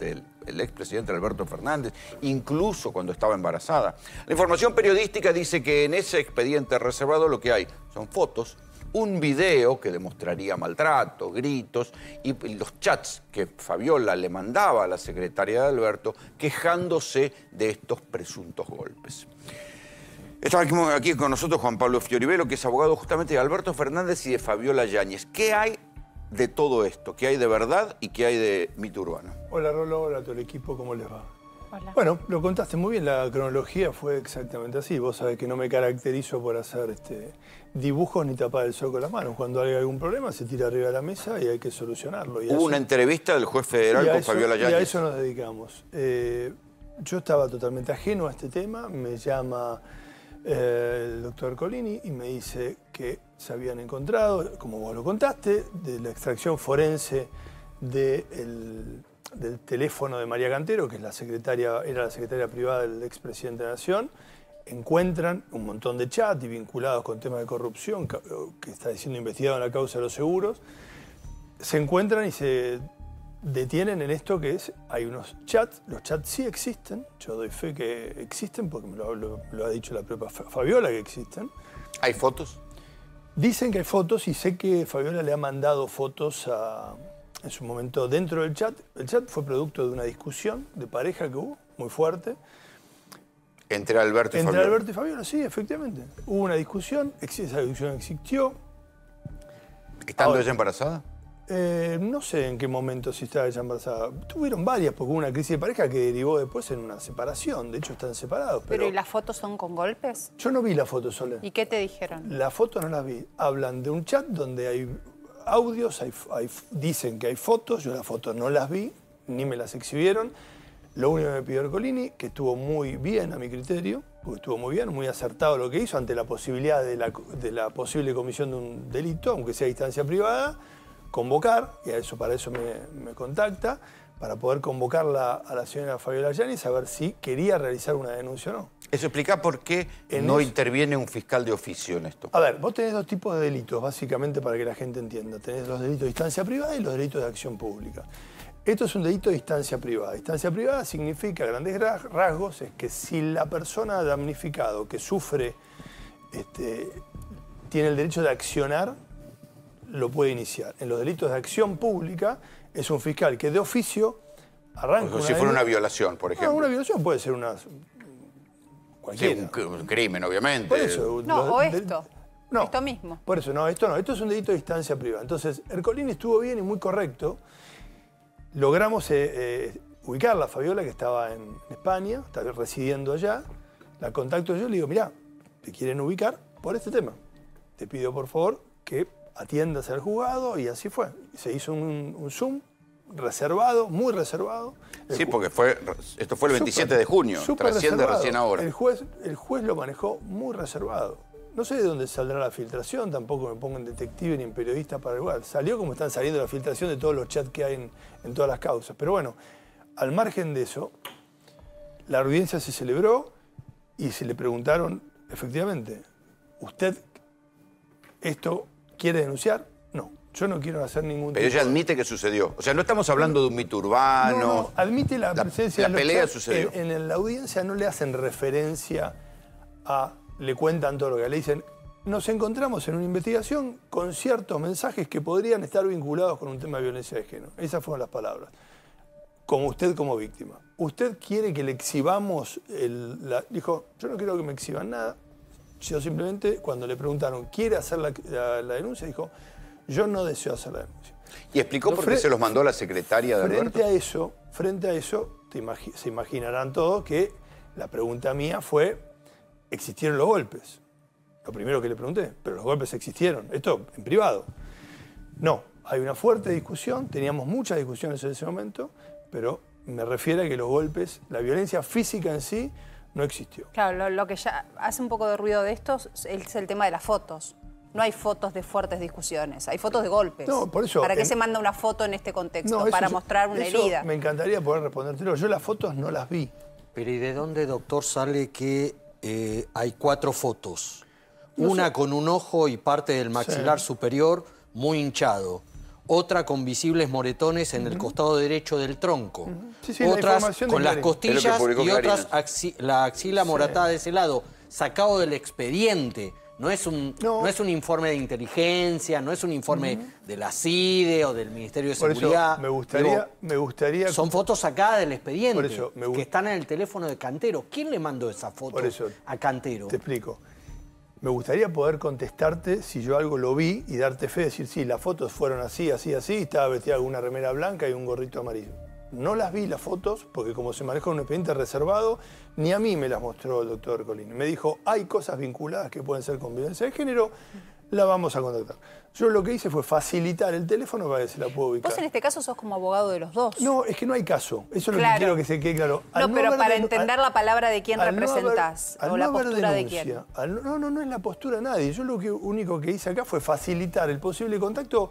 el expresidente Alberto Fernández, incluso cuando estaba embarazada. La información periodística dice que en ese expediente reservado lo que hay son fotos, un video que demostraría maltrato, gritos y los chats que Fabiola le mandaba a la secretaria de Alberto quejándose de estos presuntos golpes. Está aquí con nosotros Juan Pablo Fioribelo, que es abogado justamente de Alberto Fernández y de Fabiola Yáñez. ¿Qué hay de todo esto? ¿Qué hay de verdad y qué hay de mito urbano? Hola Rolo, hola a todo el equipo, ¿cómo les va? Hola. Bueno, lo contaste muy bien, la cronología fue exactamente así. Vos sabés que no me caracterizo por hacer este, dibujos ni tapar el sol con las manos. Cuando hay algún problema se tira arriba de la mesa y hay que solucionarlo. Y Hubo eso, una entrevista del juez federal con eso, Fabiola Yáñez. Y a eso nos dedicamos. Eh, yo estaba totalmente ajeno a este tema, me llama eh, el doctor Colini y me dice que se habían encontrado, como vos lo contaste, de la extracción forense de el, del teléfono de María Cantero, que es la secretaria, era la secretaria privada del expresidente de la Nación, encuentran un montón de chats y vinculados con temas de corrupción que, que está siendo investigado en la causa de los seguros, se encuentran y se detienen en esto que es, hay unos chats, los chats sí existen, yo doy fe que existen, porque me lo, lo, lo ha dicho la propia Fabiola que existen. ¿Hay fotos? Dicen que hay fotos y sé que Fabiola le ha mandado fotos a, en su momento dentro del chat. El chat fue producto de una discusión de pareja que hubo, muy fuerte. Entre Alberto y Entre Fabiola. Alberto y Fabiola, sí, efectivamente. Hubo una discusión, esa discusión existió. ¿Estando Ahora, ella embarazada? Eh, no sé en qué momento si estaba ella embarazada. Tuvieron varias, porque hubo una crisis de pareja que derivó después en una separación. De hecho, están separados. Pero, ¿Pero y las fotos son con golpes? Yo no vi la foto, Sole. ¿Y qué te dijeron? La foto no la vi. Hablan de un chat donde hay audios, hay, hay, dicen que hay fotos. Yo las fotos no las vi, ni me las exhibieron. Lo único que me pidió Ercolini, que estuvo muy bien a mi criterio, porque estuvo muy bien, muy acertado lo que hizo ante la posibilidad de la, de la posible comisión de un delito, aunque sea a distancia privada, convocar, y a eso, para eso me, me contacta, para poder convocarla a la señora Fabiola Yáñez a ver si quería realizar una denuncia o no. Eso explica por qué En no eso- interviene un fiscal de oficio en esto. A ver, vos tenés dos tipos de delitos, básicamente para que la gente entienda. Tenés los delitos de distancia privada y los delitos de acción pública. Esto es un delito de distancia privada. Distancia privada significa, a grandes ra- rasgos, es que si la persona damnificado que sufre este, tiene el derecho de accionar, lo puede iniciar. En los delitos de acción pública es un fiscal que de oficio arranca O una si fuera una denu- violación, por No, ejemplo. una violación puede ser una... Sí, cualquiera. un, cr- un crimen, obviamente. Por eso, No, los o de- esto. No, Esto mismo. Por eso, no, esto no. Esto es un delito de distancia privada. Entonces, Ercolini estuvo bien y muy correcto. Logramos eh, eh, ubicarla a Fabiola, que estaba en España, estaba residiendo allá. La contacto yo y le digo, mirá, te quieren ubicar por este tema. Te pido, por favor, que atiendas al juzgado, y así fue. Se hizo un, un Zoom reservado, muy reservado. El Sí, ju- porque fue, esto fue el veintisiete Súper- de junio, súper trasciende reservado. recién ahora. El juez, el juez lo manejó muy reservado. No sé de dónde saldrá la filtración, tampoco me pongo en detective ni en periodista para el lugar. Salió como están saliendo la filtración de todos los chats que hay en, en todas las causas. Pero bueno, al margen de eso, la audiencia se celebró y se le preguntaron, efectivamente, ¿usted esto quiere denunciar? No, yo no quiero hacer ningún Pero tipo ella de- admite que sucedió. O sea, no estamos hablando de un mito urbano. no, no, admite la La- presencia la de los pelea chats. sucedió. En, en la audiencia no le hacen referencia a, le cuentan todo lo que le dicen. Nos encontramos en una investigación con ciertos mensajes que podrían estar vinculados con un tema de violencia de género. Esas fueron las palabras. Como usted como víctima. ¿Usted quiere que le exhibamos el...? La, dijo, yo no quiero que me exhiban nada. Yo simplemente, cuando le preguntaron, ¿quiere hacer la, la- la denuncia? Dijo, yo no deseo hacer la denuncia. ¿Y explicó No, por qué fre- se los mandó la secretaria de Frente Alberto? a eso, frente a eso, te imagi- se imaginarán todos que la pregunta mía fue, ¿existieron los golpes? Lo primero que le pregunté, pero los golpes existieron. Esto en privado. No, hay una fuerte discusión, teníamos muchas discusiones en ese momento, pero me refiero a que los golpes, la violencia física en sí, no existió. Claro, lo, lo que ya hace un poco de ruido de esto es el tema de las fotos. No hay fotos de fuertes discusiones, hay fotos de golpes. No, por eso, ¿Para qué en- se manda una foto en este contexto? eso Para sí- mostrar una eso herida. Me encantaría poder respondértelo. Yo las fotos no las vi. Pero ¿y de dónde, doctor, sale que eh, hay cuatro fotos? No Una sé. con un ojo y parte del maxilar Sí. superior muy hinchado. otra con visibles moretones en Uh-huh. el costado derecho del tronco, Uh-huh. Sí, sí, la otras información de con las Clarín. costillas Es lo que publicó y Clarín. otras axi- la axila Sí. moratada de ese lado, sacado del expediente. No es, un, no. No. es un informe de inteligencia, no es un informe de la C I D E o del Ministerio de Por eso Seguridad. me gustaría, Digo, me gustaría... son fotos sacadas del expediente, Por eso, me gu- que están en el teléfono de Cantero. ¿Quién le mandó esa foto Por eso, a Cantero? Te explico. Me gustaría poder contestarte si yo algo lo vi y darte fe, decir, sí, las fotos fueron así, así, así, estaba vestida con una remera blanca y un gorrito amarillo. No las vi las fotos, porque como se maneja un expediente reservado, ni a mí me las mostró el doctor Colini. Me dijo, hay cosas vinculadas que pueden ser con violencia de género, la vamos a contactar. Yo lo que hice fue facilitar el teléfono para que se la pueda ubicar. Vos en este caso sos como abogado de los dos. No, es que no hay caso. Eso es lo Claro. que quiero que se quede claro. No, Al pero haber para denu- entender al- la palabra de quién al no representás haber- o al la no haber postura de denuncia, quién. al no, no, no, no es la postura de nadie. Yo lo que, único que hice acá fue facilitar el posible contacto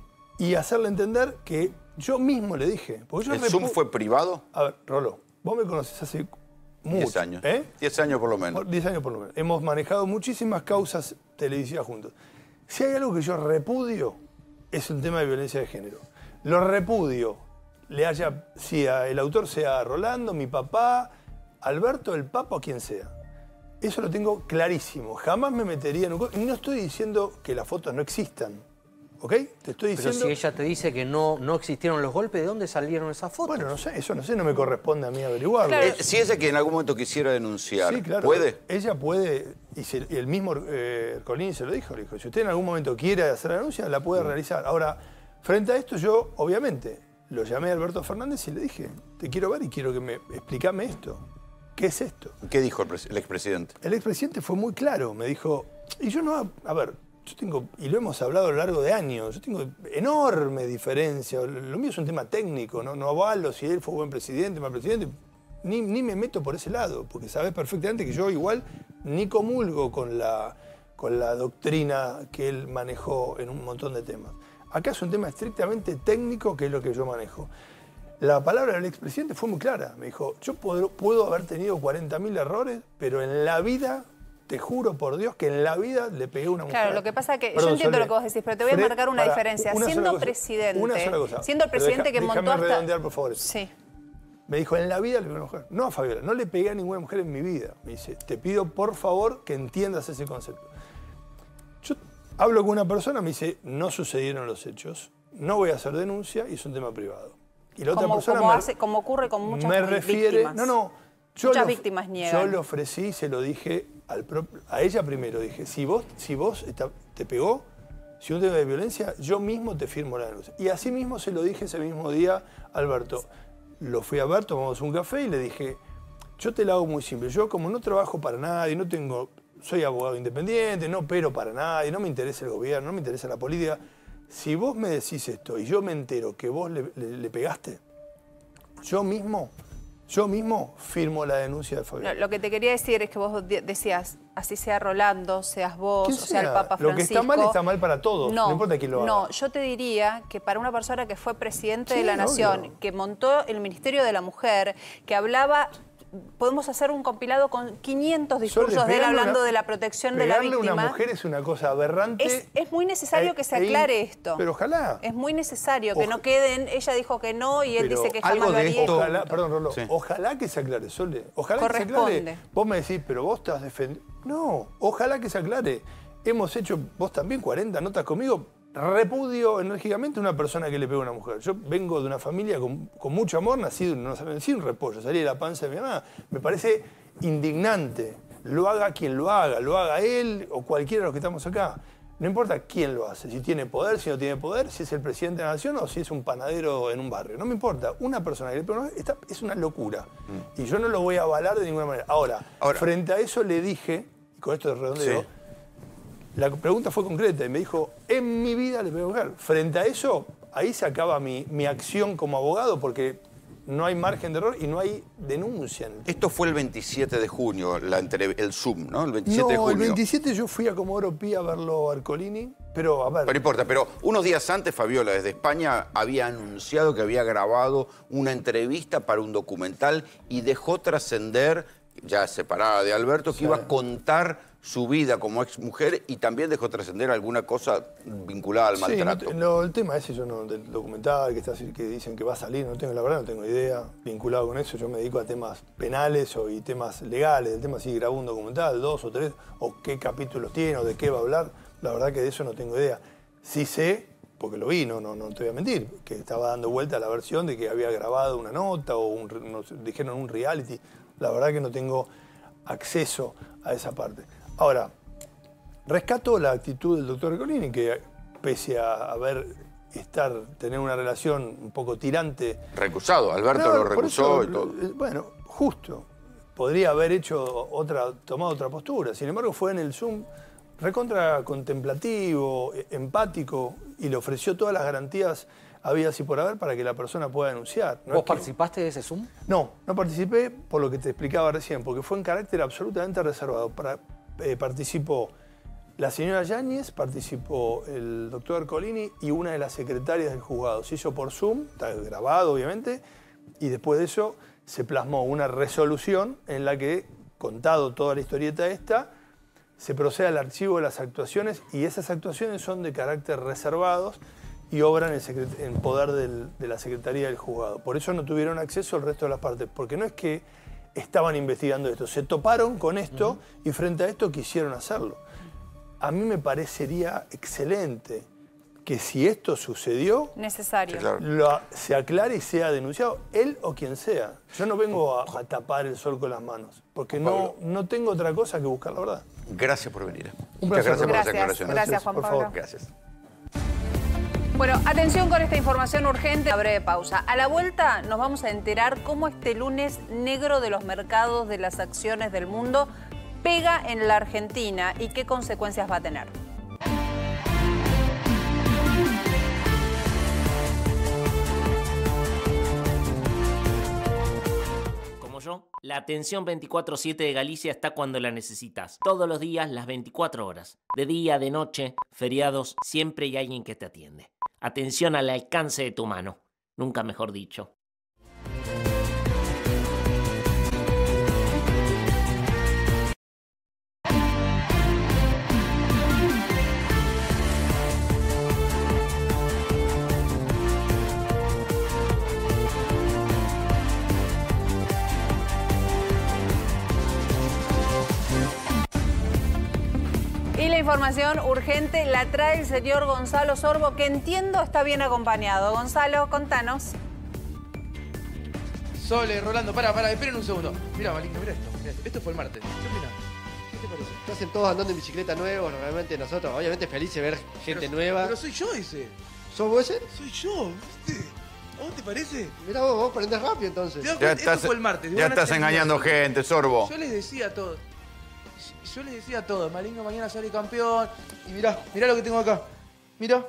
y hacerle entender que yo mismo le dije. Porque yo ¿El repu- Zoom fue privado? A ver, Rolo, vos me conoces hace mucho. Diez años. ¿Eh? Diez años por lo menos. Por diez años por lo menos. Hemos manejado muchísimas causas televisivas juntos. Si hay algo que yo repudio, es un tema de violencia de género. Lo repudio, le haya, si a- el autor sea Rolando, mi papá, Alberto, el Papa o quien sea. Eso lo tengo clarísimo. Jamás me metería en un... co- y no estoy diciendo que las fotos no existan. ¿Ok? Te estoy Pero diciendo... si ella te dice que no, no existieron los golpes, ¿de dónde salieron esas fotos? Bueno, no sé, eso no sé, no me corresponde a mí averiguarlo. Eh, si ella que en algún momento quisiera denunciar, Sí, claro. ¿puede? Ella puede, y, se- y el mismo eh, Colini se lo dijo, le dijo, si usted en algún momento quiere hacer la denuncia, la puede realizar. Ahora, frente a esto yo, obviamente, lo llamé a Alberto Fernández y le dije, te quiero ver y quiero que me explícame esto. ¿Qué es esto? ¿Qué dijo el, pres- el expresidente? El expresidente fue muy claro, me dijo, y yo no, a ver, yo tengo, y lo hemos hablado a lo largo de años, yo tengo enorme diferencia, lo, lo mío es un tema técnico, no, no avalo si él fue buen presidente, mal presidente, ni, ni me meto por ese lado, porque sabes perfectamente que yo igual ni comulgo con la, con la doctrina que él manejó en un montón de temas. Acá es un tema estrictamente técnico, que es lo que yo manejo. La palabra del expresidente fue muy clara. Me dijo, yo puedo, puedo haber tenido cuarenta mil errores, pero en la vida, te juro por Dios, que en la vida le pegué a una mujer. Claro, lo que pasa es que Perdón, yo entiendo Sole, lo que vos decís, pero te voy a Fred, marcar una para, diferencia. una sola Siendo cosa, presidente, una sola cosa. siendo el Pero presidente deja- que montó déjame hasta... redondear, por favor. Sí. Me dijo, en la vida le pegué a una mujer. No a Fabiola, no le pegué a ninguna mujer en mi vida. Me dice, te pido por favor que entiendas ese concepto. Yo hablo con una persona, me dice, no sucedieron los hechos, no voy a hacer denuncia y es un tema privado. Y la otra Como, persona como, me, hace- como ocurre con muchas me refiere, víctimas. no, no, yo Muchas le of- víctimas niegan. Yo le ofrecí y se lo dije al pro- a ella primero, dije, si vos, si vos esta- te pegó, si un tema de violencia, yo mismo te firmo la denuncia. Y así mismo se lo dije ese mismo día a Alberto. Lo fui a ver, tomamos un café y le dije, yo te la hago muy simple. Yo como no trabajo para nadie, no tengo, soy abogado independiente, no opero para nadie, no me interesa el gobierno, no me interesa la política. Si vos me decís esto y yo me entero que vos le, le- le pegaste, yo mismo, yo mismo firmo la denuncia de Fabiola. No, lo que te quería decir es que vos de- decías, así sea Rolando, seas vos, Que o sea el sea. Papa Francisco. Lo que está mal está mal para todos, no importa quién lo haga. No, yo te diría que para una persona que fue presidente Sí, de la Nación, obvio. que montó el Ministerio de la Mujer, que hablaba... Podemos hacer un compilado con quinientos discursos Sole, de él pegarle hablando una- de la protección de la pegarle a víctima. una mujer es una cosa aberrante. Es, es muy necesario Eh, que se eh, aclare esto. Pero ojalá. Es muy necesario que Oja- no queden, ella dijo que no y él Pero dice que algo jamás lo de haría. esto- Ojalá, perdón, Rolo, Sí. ojalá que se aclare, Sole. Ojalá que se aclare. Corresponde. Vos me decís, pero vos estás defendiendo. No, ojalá que se aclare. Hemos hecho, vos también, cuarenta notas conmigo. Repudio enérgicamente a una persona que le pega a una mujer. Yo vengo de una familia con, con mucho amor, nacido, no nací un repollo, salí de la panza de mi mamá. Me parece indignante. Lo haga quien lo haga, lo haga él o cualquiera de los que estamos acá. No importa quién lo hace, si tiene poder, si no tiene poder, si es el presidente de la nación o si es un panadero en un barrio. No me importa. Una persona que le pega a una mujer, esta es una locura. Y yo no lo voy a avalar de ninguna manera. Ahora, Ahora- frente a eso le dije, y con esto de redondeo, Sí. la pregunta fue concreta y me dijo, en mi vida le pegué a una mujer. Frente a eso, ahí se acaba mi, mi acción como abogado porque no hay margen de error y no hay denuncia. En el Esto fue el veintisiete de junio, la entre- el Zoom, ¿no? El veintisiete no, de junio. el veintisiete yo fui a Comodoro Pi a verlo a Arcolini, pero a ver... Pero no importa, pero unos días antes Fabiola desde España había anunciado que había grabado una entrevista para un documental y dejó trascender, ya separada de Alberto, que Sí. iba a contar su vida como ex mujer y también dejó trascender alguna cosa vinculada al Sí, maltrato. no, no, el tema ese, yo no, del documental que, está, que dicen que va a salir, no tengo, la verdad no tengo idea vinculado con eso. Yo me dedico a temas penales o, y temas legales. El tema si grabó un documental, dos o tres, o qué capítulos tiene, o de qué va a hablar. La verdad que de eso no tengo idea. Sí sé, porque lo vi, no, no, no te voy a mentir, que estaba dando vuelta la versión de que había grabado una nota o un, no, dijeron un reality. La verdad que no tengo acceso a esa parte. Ahora, rescato la actitud del doctor Colini, que pese a haber estar, tener una relación un poco tirante... Recusado, Alberto No, lo por recusó eso, y todo. Bueno, justo. Podría haber hecho otra, tomado otra postura. Sin embargo, fue en el Zoom recontra contemplativo, empático, y le ofreció todas las garantías habidas y por haber para que la persona pueda denunciar. ¿No ¿Vos es que- participaste de ese Zoom? No, no participé por lo que te explicaba recién, porque fue en carácter absolutamente reservado. Para, eh, participó la señora Yáñez, participó el doctor Colini y una de las secretarias del juzgado. Se hizo por Zoom, está grabado obviamente, y después de eso se plasmó una resolución en la que, contado toda la historieta esta, se procede al archivo de las actuaciones y esas actuaciones son de carácter reservados y obran en, secret- en poder del- de la Secretaría del Juzgado. Por eso no tuvieron acceso al resto de las partes, porque no es que estaban investigando esto, se toparon con esto uh-huh. y frente a esto quisieron hacerlo. A mí me parecería excelente que si esto sucedió, Necesario. Sí, claro. lo- se aclare y sea denunciado, él o quien sea. Yo no vengo a, a tapar el sol con las manos, porque no, no tengo otra cosa que buscar la verdad. Gracias por venir. Un Muchas placer. gracias por las Gracias, declaraciones. gracias, Juan por Pablo. favor. Gracias. Bueno, atención con esta información urgente, a breve pausa. A la vuelta nos vamos a enterar cómo este lunes negro de los mercados de las acciones del mundo pega en la Argentina y qué consecuencias va a tener. Como yo, la atención veinticuatro siete de Galicia está cuando la necesitas. Todos los días, las veinticuatro horas. De día, de noche, feriados, siempre hay alguien que te atiende. Atención al alcance de tu mano. Nunca mejor dicho. Y la información urgente la trae el señor Gonzalo Sorbo, que entiendo está bien acompañado. Gonzalo, contanos. Sole, Rolando, para, para, esperen un segundo. Mira, Maligno, mira esto, mira esto. Esto fue el martes. ¿Qué opinas? ¿Qué te parece? Hacen todos andando en bicicleta nuevos, realmente nosotros, obviamente felices de ver gente Pero- nueva. Pero soy yo ese. ¿Sos vos ese? Soy yo, ¿viste? ¿A vos te parece? Mirá vos, vos prendés rápido entonces. ¿Te das Ya cuenta? estás, Esto fue el martes. ya estás engañando gente, Sorbo. Yo les decía a todos. Yo les decía a todos, Maligno mañana sale campeón. Y mirá, mirá lo que tengo acá. Mirá.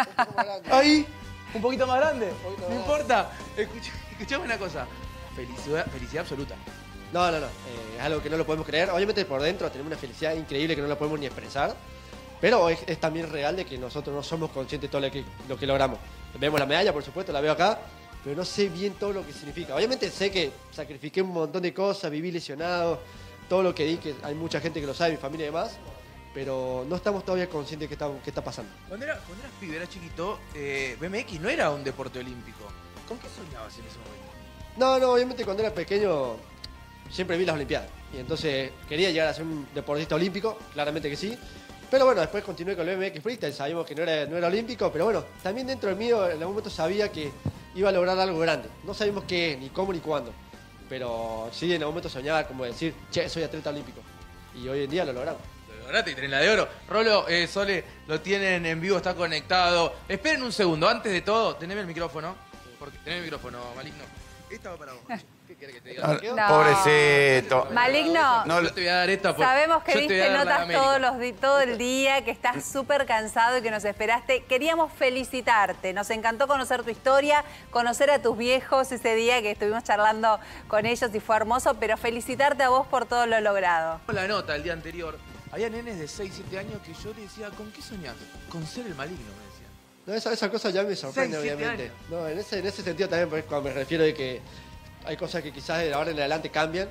Ahí, un poquito más grande. No importa. Escucha- Escuchame una cosa. Felicidad, felicidad absoluta. No, no, no. eh, es algo que no lo podemos creer. Obviamente por dentro tenemos una felicidad increíble que no la podemos ni expresar. Pero es, es también real de que nosotros no somos conscientes de todo lo que, lo que logramos. Vemos la medalla, por supuesto, la veo acá. Pero no sé bien todo lo que significa. Obviamente sé que sacrifiqué un montón de cosas, viví lesionado. Todo lo que di, que hay mucha gente que lo sabe, mi familia y demás. Pero no estamos todavía conscientes de qué está, qué está pasando. Cuando, era, cuando eras pibe, eras chiquito, eh, B M X no era un deporte olímpico. ¿Con qué soñabas en ese momento? No, no, obviamente cuando era pequeño siempre vi las Olimpiadas. Y entonces quería llegar a ser un deportista olímpico, claramente que sí. Pero bueno, después continué con el B M X Freestyle, sabíamos que no era, no era olímpico, pero bueno, también dentro del mío en algún momento sabía que iba a lograr algo grande. No sabíamos qué, ni cómo, ni cuándo. Pero sí, en algún momento soñaba como decir, che, soy atleta olímpico. Y hoy en día lo logramos. Lo lograste y tenés la de oro. Rolo, eh, Sole, lo tienen en vivo, está conectado. Esperen un segundo, antes de todo, teneme el micrófono. Porque teneme el micrófono, Maligno. Esta va para vos. ¿Qué querés que te diga? No. Pobrecito. Maligno, No, Yo te voy a dar esta. por- sabemos que yo te voy a diste dar la de notas América. todos los di- todo el día, que estás súper cansado y que nos esperaste. Queríamos felicitarte. Nos encantó conocer tu historia, conocer a tus viejos ese día que estuvimos charlando con ellos y fue hermoso, pero felicitarte a vos por todo lo logrado. La nota el día anterior. Había nenes de seis, siete años que yo le decía, ¿con qué soñás? Con ser el Maligno, me decían. No, esa, esa cosa ya me sorprende, Seis, siete obviamente. No, en ese, en ese sentido también, pues, cuando me refiero de que hay cosas que quizás de ahora en adelante cambian.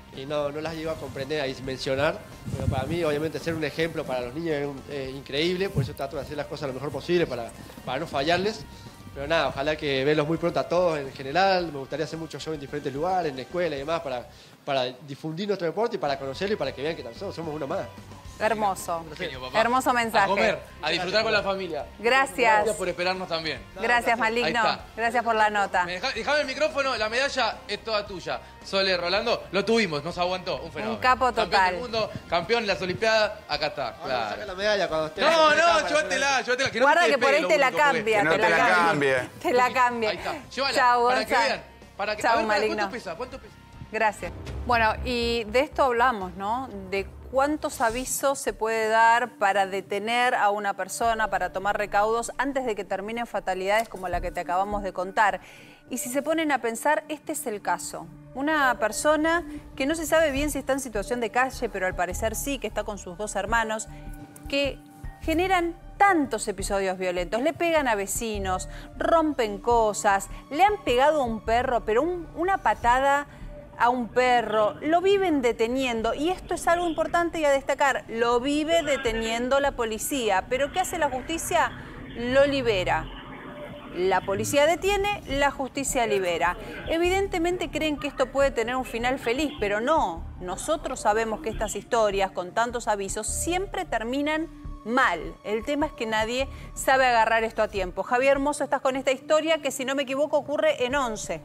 y no, no las llego a comprender, a dimensionar. Pero para mí, obviamente, ser un ejemplo para los niños es, un, es increíble, por eso trato de hacer las cosas lo mejor posible para, para no fallarles. Pero nada, ojalá que verlos muy pronto a todos en general. Me gustaría hacer muchos shows en diferentes lugares, en la escuela y demás, para, para difundir nuestro deporte y para conocerlo y para que vean que nosotros somos uno más. Hermoso. Genio, papá. Hermoso mensaje. A comer, a disfrutar con la familia. Gracias. Gracias por esperarnos también. Gracias, Maligno. Ahí está. Gracias por la nota. Me deja- Dejame el micrófono, la medalla es toda tuya. Sole, Rolando, lo tuvimos, nos aguantó, un fenómeno. Un capo Campeón total. del mundo, campeón en las Olimpiadas, acá está. Claro. Saca la medalla cuando esté. No, no, llévatela, llévatela. Que no Guarda te que por despegue ahí lo te la único, porque- cambia. Que no te te la cambie. Te la cambia. Ahí está, llévala, Chau, para que Gonza. vean. Para que, Chau, a ver, para, Maligno. ¿cuánto pesa? ¿Cuánto pesa? Gracias. Bueno, y de esto hablamos, ¿no? De cuántos avisos se puede dar para detener a una persona, para tomar recaudos antes de que terminen fatalidades como la que te acabamos de contar. Y si se ponen a pensar, este es el caso. Una persona que no se sabe bien si está en situación de calle, pero al parecer sí, que está con sus dos hermanos, que generan tantos episodios violentos. Le pegan a vecinos, rompen cosas, le han pegado a un perro, pero un- una patada a un perro, lo viven deteniendo, y esto es algo importante y a destacar, lo vive deteniendo la policía, pero ¿qué hace la justicia? Lo libera. La policía detiene, la justicia libera. Evidentemente creen que esto puede tener un final feliz, pero no. Nosotros sabemos que estas historias con tantos avisos siempre terminan mal. El tema es que nadie sabe agarrar esto a tiempo. Javier Hermoso, estás con esta historia que, si no me equivoco, ocurre en Once.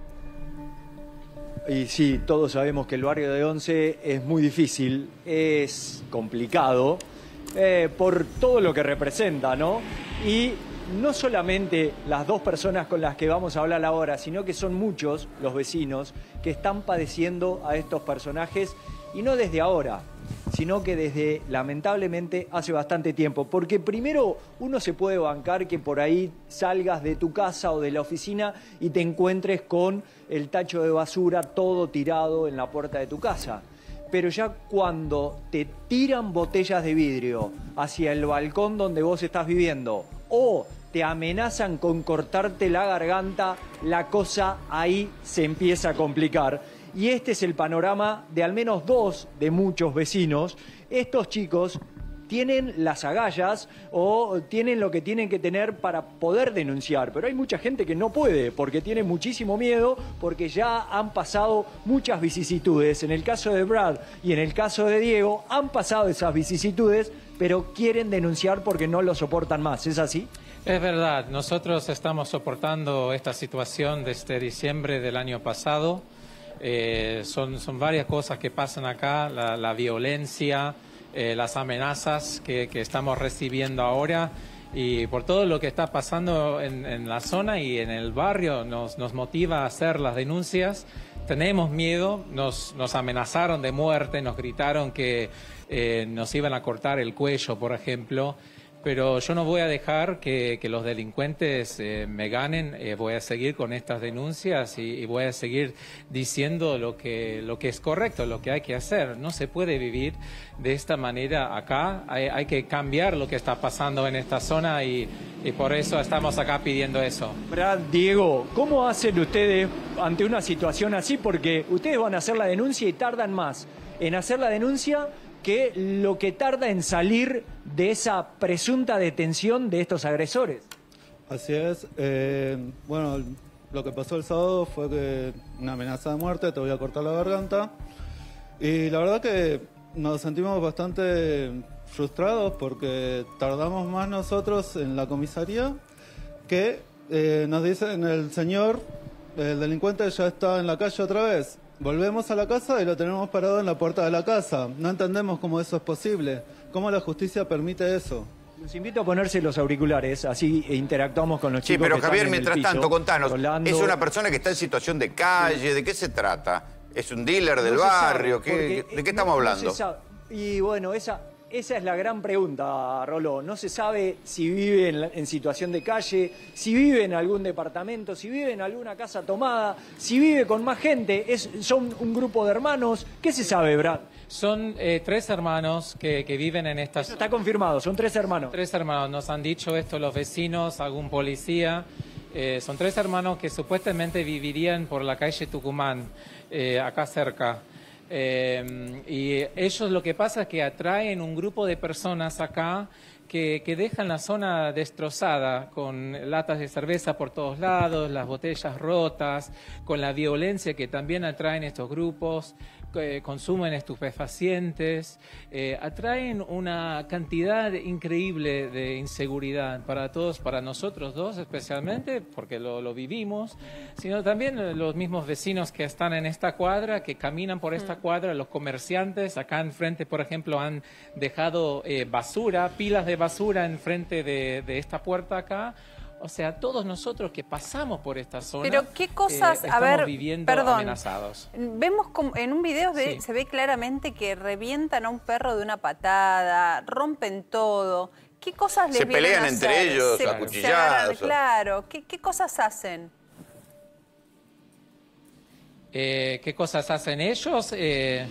Y sí, todos sabemos que el barrio de Once es muy difícil, es complicado, eh, por todo lo que representa, ¿no? Y no solamente las dos personas con las que vamos a hablar ahora, sino que son muchos los vecinos que están padeciendo a estos personajes, y no desde ahora, sino que desde, lamentablemente, hace bastante tiempo. Porque primero uno se puede bancar que por ahí salgas de tu casa o de la oficina y te encuentres con el tacho de basura todo tirado en la puerta de tu casa. Pero ya cuando te tiran botellas de vidrio hacia el balcón donde vos estás viviendo, o te amenazan con cortarte la garganta, la cosa ahí se empieza a complicar. Y este es el panorama de al menos dos de muchos vecinos. Estos chicos tienen las agallas o tienen lo que tienen que tener para poder denunciar, pero hay mucha gente que no puede porque tiene muchísimo miedo, porque ya han pasado muchas vicisitudes. En el caso de Brad y en el caso de Diego han pasado esas vicisitudes, pero quieren denunciar porque no lo soportan más. ¿Es así? Es verdad, nosotros estamos soportando esta situación desde diciembre del año pasado. Eh, son, son varias cosas que pasan acá, la, la violencia, eh, las amenazas que, que estamos recibiendo ahora, y por todo lo que está pasando en, en la zona y en el barrio nos, nos motiva a hacer las denuncias. Tenemos miedo, nos, nos amenazaron de muerte, nos gritaron que eh, nos iban a cortar el cuello, por ejemplo. Pero yo no voy a dejar que, que los delincuentes eh, me ganen, eh, voy a seguir con estas denuncias y, y voy a seguir diciendo lo que, lo que es correcto, lo que hay que hacer. No se puede vivir de esta manera acá, hay, hay que cambiar lo que está pasando en esta zona y, y por eso estamos acá pidiendo eso. Brad, Diego, ¿cómo hacen ustedes ante una situación así? Porque ustedes van a hacer la denuncia y tardan más en hacer la denuncia que lo que tarda en salir de esa presunta detención de estos agresores. Así es. Eh, bueno, lo que pasó el sábado fue que una amenaza de muerte, te voy a cortar la garganta. Y la verdad que nos sentimos bastante frustrados porque tardamos más nosotros en la comisaría que eh, nos dicen el señor, el delincuente ya está en la calle otra vez. Volvemos a la casa y lo tenemos parado en la puerta de la casa. No entendemos cómo eso es posible. ¿Cómo la justicia permite eso? Los invito a ponerse los auriculares, así interactuamos con los Sí, chicos. pero que Javier, están en el mientras piso. tanto, contanos, Rolando. ¿es una persona que está en situación de calle? ¿De qué se trata? ¿Es un dealer del No se sabe, barrio? ¿Qué- porque, ¿De qué eh, estamos no- no hablando? se sabe. Y bueno, esa, esa es la gran pregunta, Roló. No se sabe si vive en, la- en situación de calle, si vive en algún departamento, si vive en alguna casa tomada, si vive con más gente. Es, son un grupo de hermanos. ¿Qué se sabe, Brad? Son eh, tres hermanos que, que viven en estas... Eso está confirmado, son tres hermanos. Tres hermanos, nos han dicho esto los vecinos, algún policía. Eh, son tres hermanos que supuestamente vivirían por la calle Tucumán, eh, acá cerca. Eh, y ellos lo que pasa es que atraen un grupo de personas acá que, que dejan la zona destrozada, con latas de cerveza por todos lados, las botellas rotas, con la violencia que también atraen estos grupos, eh, consumen estupefacientes, eh, atraen una cantidad increíble de inseguridad para todos, para nosotros dos especialmente, porque lo, lo vivimos, sino también los mismos vecinos que están en esta cuadra, que caminan por esta cuadra, los comerciantes, acá enfrente, por ejemplo, han dejado eh, basura, pilas de basura enfrente de, de esta puerta acá. O sea, todos nosotros que pasamos por esta zona, pero qué cosas, eh, a estamos ver, viviendo perdón, amenazados. Vemos como en un video ve- Sí. se ve claramente que revientan a un perro de una patada, rompen todo. ¿Qué cosas les Se vienen pelean a entre hacer? ellos, Se- acuchillados. se agarran, claro. ¿Qué, qué cosas hacen? Eh, ¿Qué cosas hacen ellos? Eh,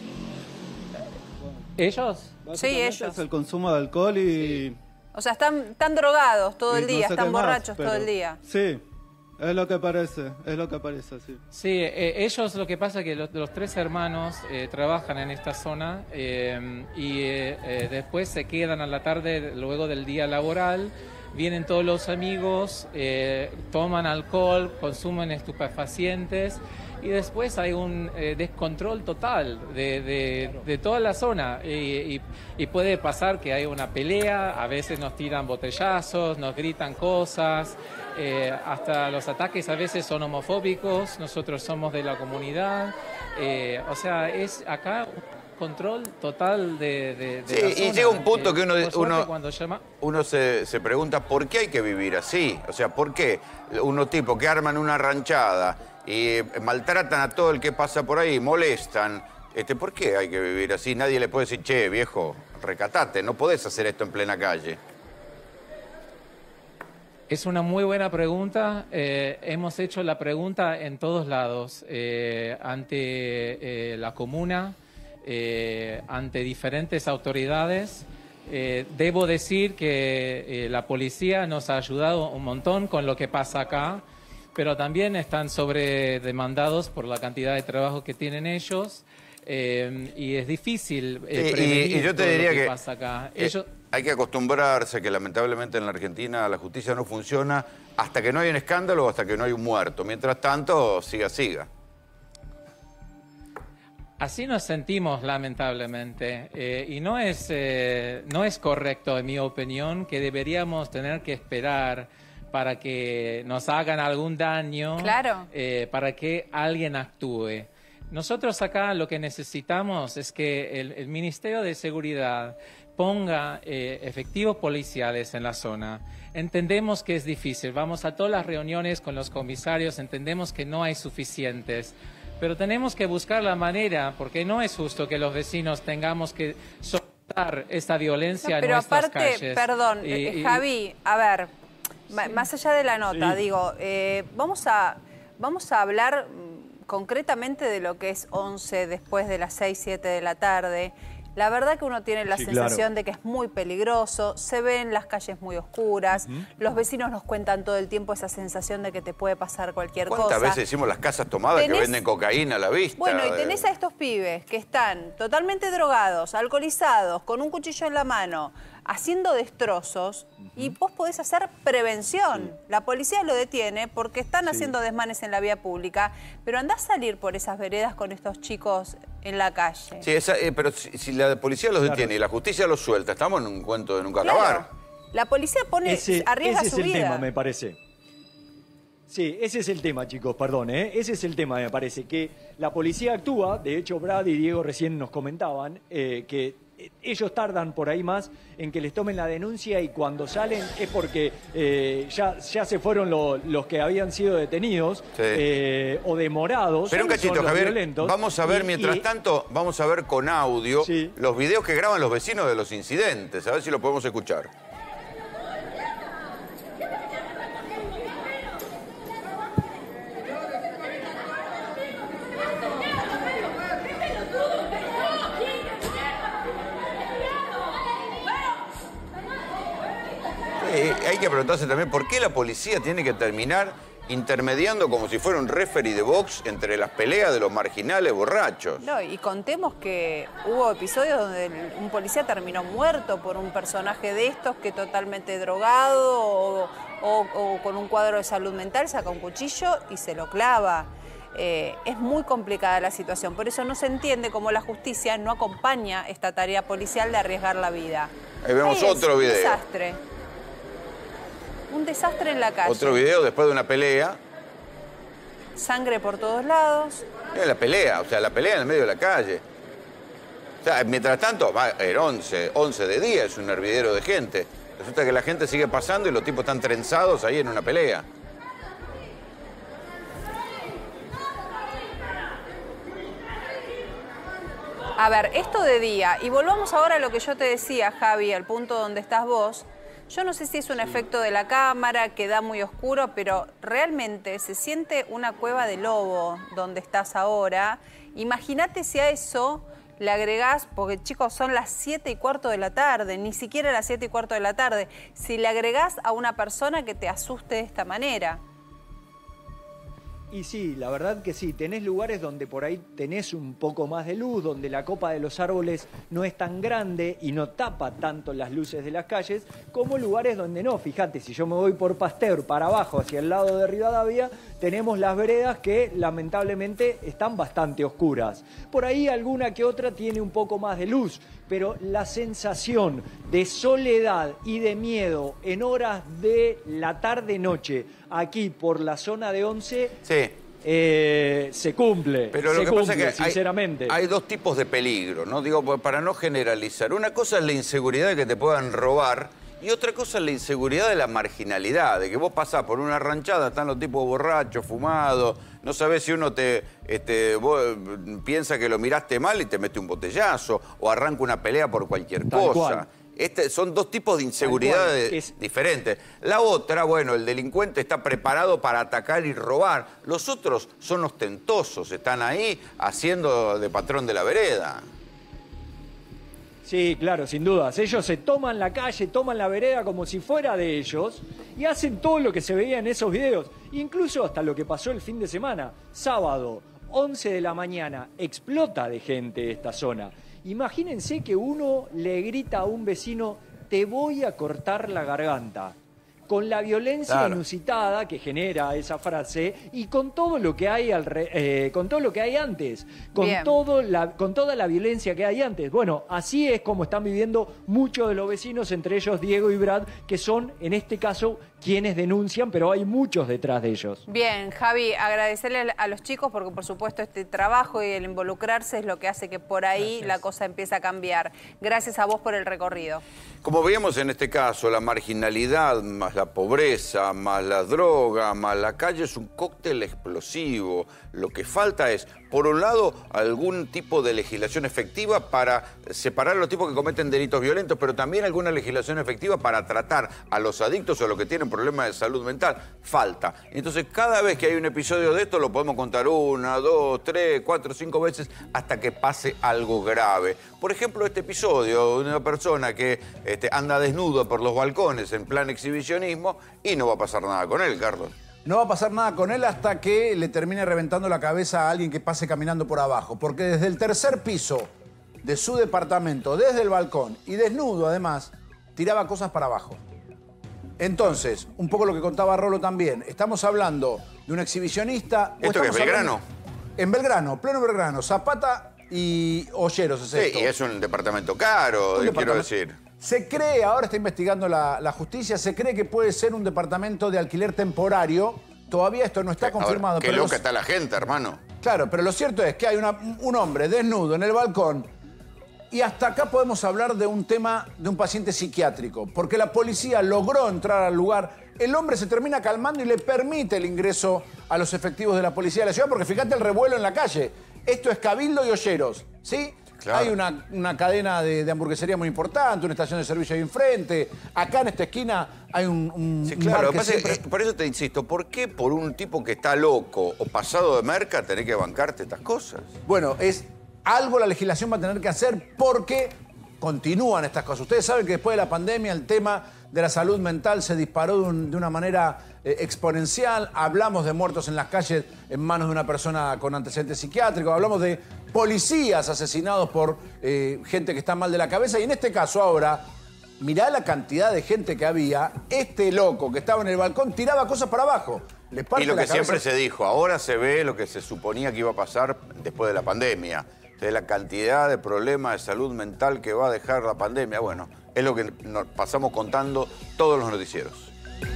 ¿Ellos? Básicamente ellos. Es el consumo de alcohol y... O sea, están, están drogados todo y el no día, sé están qué más, borrachos todo pero- el día. Sí, es lo que parece, es lo que parece, sí. Sí, eh, ellos lo que pasa es que los, los tres hermanos eh, trabajan en esta zona eh, y eh, eh, después se quedan a la tarde luego del día laboral, vienen todos los amigos, eh, toman alcohol, consumen estupefacientes y después hay un eh, descontrol total de, de- de toda la zona y, y- y puede pasar que hay una pelea, a veces nos tiran botellazos, nos gritan cosas, eh, hasta los ataques a veces son homofóbicos, nosotros somos de la comunidad, eh, o sea, es acá un control total de, de, de Sí, la y zona. llega un punto Eh, que uno, por suerte, uno, cuando llama... uno se, se pregunta por qué hay que vivir así. O sea, ¿por qué unos tipos que arman una ranchada y maltratan a todo el que pasa por ahí, molestan? Este, ¿Por qué hay que vivir así? Nadie le puede decir, che, viejo, recatate, no podés hacer esto en plena calle. Es una muy buena pregunta. Eh, hemos hecho la pregunta en todos lados, eh, ante eh, la comuna, eh, ante diferentes autoridades. Eh, debo decir que eh, la policía nos ha ayudado un montón con lo que pasa acá, pero también están sobredemandados por la cantidad de trabajo que tienen ellos. Eh, y es difícil eh, Sí, y- prevenir y yo te todo diría lo que, que, pasa acá. Eh, Ellos, hay que acostumbrarse que lamentablemente en la Argentina la justicia no funciona hasta que no hay un escándalo o hasta que no hay un muerto. Mientras tanto, siga, siga. Así nos sentimos, lamentablemente, eh, y no es, eh, no es correcto, en mi opinión, que deberíamos tener que esperar para que nos hagan algún daño, Claro. eh, para que alguien actúe. Nosotros acá lo que necesitamos es que el, el Ministerio de Seguridad ponga eh, efectivos policiales en la zona. Entendemos que es difícil, vamos a todas las reuniones con los comisarios, entendemos que no hay suficientes. Pero tenemos que buscar la manera, porque no es justo que los vecinos tengamos que soportar esta violencia No, en pero nuestras aparte, calles. perdón, Y- eh, y- Javi, a ver, ma- más allá de la nota, Sí. digo, eh, vamos, a, vamos a hablar mm, concretamente de lo que es once después de las seis, siete de la tarde. La verdad que uno tiene la Sí, sensación claro. de que es muy peligroso, se ven las calles muy oscuras, Ujú. los vecinos nos cuentan todo el tiempo esa sensación de que te puede pasar cualquier ¿Cuántas cosa. veces hicimos las casas tomadas que Tenés- venden cocaína a la vista? Bueno, y Eh, tenés a estos pibes que están totalmente drogados, alcoholizados, con un cuchillo en la mano, haciendo destrozos, y vos podés hacer prevención. La policía lo detiene porque están haciendo desmanes en la vía pública, pero andá a salir por esas veredas con estos chicos en la calle. Sí, esa- eh, pero si, si la policía los detiene y la justicia los suelta, estamos en un cuento de nunca acabar. La policía pone, Ese, arriesga ese es su el vida. tema, me parece. Sí, ese es el tema, chicos, perdón, ¿eh? Ese es el tema, me parece, que la policía actúa, de hecho Brad y Diego recién nos comentaban, eh, que eh, ellos tardan por ahí más en que les tomen la denuncia y cuando salen es porque eh, ya, ya se fueron lo- los que habían sido detenidos eh, o demorados. Pero un son cachito, los Javier, violentos. vamos a ver, Y- mientras y- tanto, vamos a ver con audio los videos que graban los vecinos de los incidentes, a ver si lo podemos escuchar. Eh, hay que preguntarse también por qué la policía tiene que terminar intermediando como si fuera un referee de box entre las peleas de los marginales borrachos. No, y contemos que hubo episodios donde el- un policía terminó muerto por un personaje de estos que totalmente drogado o, o- o con un cuadro de salud mental saca un cuchillo y se lo clava. Eh, es muy complicada la situación, por eso no se entiende cómo la justicia no acompaña esta tarea policial de arriesgar la vida. Ahí vemos Ahí es, otro video. Un desastre. Un desastre en la calle. Otro video después de una pelea. Sangre por todos lados. Mira la pelea, o sea, la pelea en el medio de la calle. O sea, mientras tanto, va, era once, once de día, es un hervidero de gente. Resulta que la gente sigue pasando y los tipos están trenzados ahí en una pelea. A ver, esto de día, y volvamos ahora a lo que yo te decía, Javi, al punto donde estás vos. Yo no sé si es un efecto de la cámara, que da muy oscuro, pero realmente se siente una cueva de lobo donde estás ahora. Imagínate si a eso le agregás, porque chicos, son las siete y cuarto de la tarde, ni siquiera las siete y cuarto de la tarde, si le agregás a una persona que te asuste de esta manera. Y sí, la verdad que sí, tenés lugares donde por ahí tenés un poco más de luz, donde la copa de los árboles no es tan grande y no tapa tanto las luces de las calles, como lugares donde no. Fíjate, si yo me voy por Pasteur para abajo, hacia el lado de Rivadavia, tenemos las veredas que lamentablemente están bastante oscuras. Por ahí alguna que otra tiene un poco más de luz, pero la sensación de soledad y de miedo en horas de la tarde-noche aquí por la zona de Once sí. eh, se cumple. Pero lo se que cumple, pasa es que hay, sinceramente. hay dos tipos de peligro, ¿no? Digo, para no generalizar. Una cosa es la inseguridad de que te puedan robar y otra cosa es la inseguridad de la marginalidad, de que vos pasás por una ranchada, están los tipos borrachos, fumados, no sabés si uno te este, vos, piensa que lo miraste mal y te mete un botellazo o arranca una pelea por cualquier Tal cosa. cual. Este, son dos tipos de inseguridad Es... diferentes. La otra, bueno, el delincuente está preparado para atacar y robar. Los otros son ostentosos, están ahí haciendo de patrón de la vereda. Sí, claro, sin dudas. Ellos se toman la calle, toman la vereda como si fuera de ellos y hacen todo lo que se veía en esos videos. Incluso hasta lo que pasó el fin de semana. Sábado, once de la mañana, explota de gente esta zona. Imagínense que uno le grita a un vecino, te voy a cortar la garganta. Con la violencia Claro. inusitada que genera esa frase y con todo lo que hay alre- eh, con todo lo que hay antes, con Bien. todo la, con toda la violencia que hay antes. Bueno, así es como están viviendo muchos de los vecinos, entre ellos Diego y Brad, que son en este caso quienes denuncian, pero hay muchos detrás de ellos. Bien, Javi, agradecerle a los chicos porque por supuesto este trabajo y el involucrarse es lo que hace que por ahí la cosa empiece a cambiar. Gracias a vos por el recorrido. Como veíamos en este caso, la marginalidad, más la pobreza, más la droga, más la calle es un cóctel explosivo. Lo que falta es, por un lado, algún tipo de legislación efectiva para separar a los tipos que cometen delitos violentos, pero también alguna legislación efectiva para tratar a los adictos o a los que tienen problemas de salud mental. Falta. Entonces, cada vez que hay un episodio de esto, lo podemos contar una, dos, tres, cuatro, cinco veces hasta que pase algo grave. Por ejemplo, este episodio de una persona que este, anda desnudo por los balcones en plan exhibicionismo y no va a pasar nada con él, Carlos. No va a pasar nada con él hasta que le termine reventando la cabeza a alguien que pase caminando por abajo. Porque desde el tercer piso de su departamento, desde el balcón y desnudo además, tiraba cosas para abajo. Entonces, un poco lo que contaba Rolo también. Estamos hablando de un exhibicionista... o ¿Esto que es estamos Belgrano? hablando- En Belgrano, pleno Belgrano. Zapata y Olleros es Sí, esto. y es un departamento caro, Un quiero departamento- decir. Se cree, ahora está investigando la, la justicia, se cree que puede ser un departamento de alquiler temporario. Todavía esto no está confirmado. Ahora, qué pero loca los- está la gente, hermano. Claro, pero lo cierto es que hay una- un hombre desnudo en el balcón y hasta acá podemos hablar de un tema de un paciente psiquiátrico, porque la policía logró entrar al lugar. El hombre se termina calmando y le permite el ingreso a los efectivos de la policía de la ciudad, porque fíjate el revuelo en la calle. Esto es Cabildo y Olleros, ¿sí? Claro. Hay una, una cadena de, de hamburguesería muy importante, una estación de servicio ahí enfrente. Acá en esta esquina hay un, un, Sí, un claro, bar lo que que pasa es siempre... que, por eso te insisto, ¿por qué por un tipo que está loco o pasado de merca tenés que bancarte estas cosas? Bueno, es algo la legislación va a tener que hacer porque continúan estas cosas. Ustedes saben que después de la pandemia el tema de la salud mental se disparó de, un, de una manera eh, exponencial. Hablamos de muertos en las calles en manos de una persona con antecedentes psiquiátricos. Hablamos de policías asesinados por eh, gente que está mal de la cabeza. Y en este caso ahora, mirá la cantidad de gente que había. Este loco que estaba en el balcón tiraba cosas para abajo. Le parte y lo la que cabeza. siempre se dijo, ahora se ve lo que se suponía que iba a pasar después de la pandemia. De la cantidad de problemas de salud mental que va a dejar la pandemia. Bueno, es lo que nos pasamos contando todos los noticieros.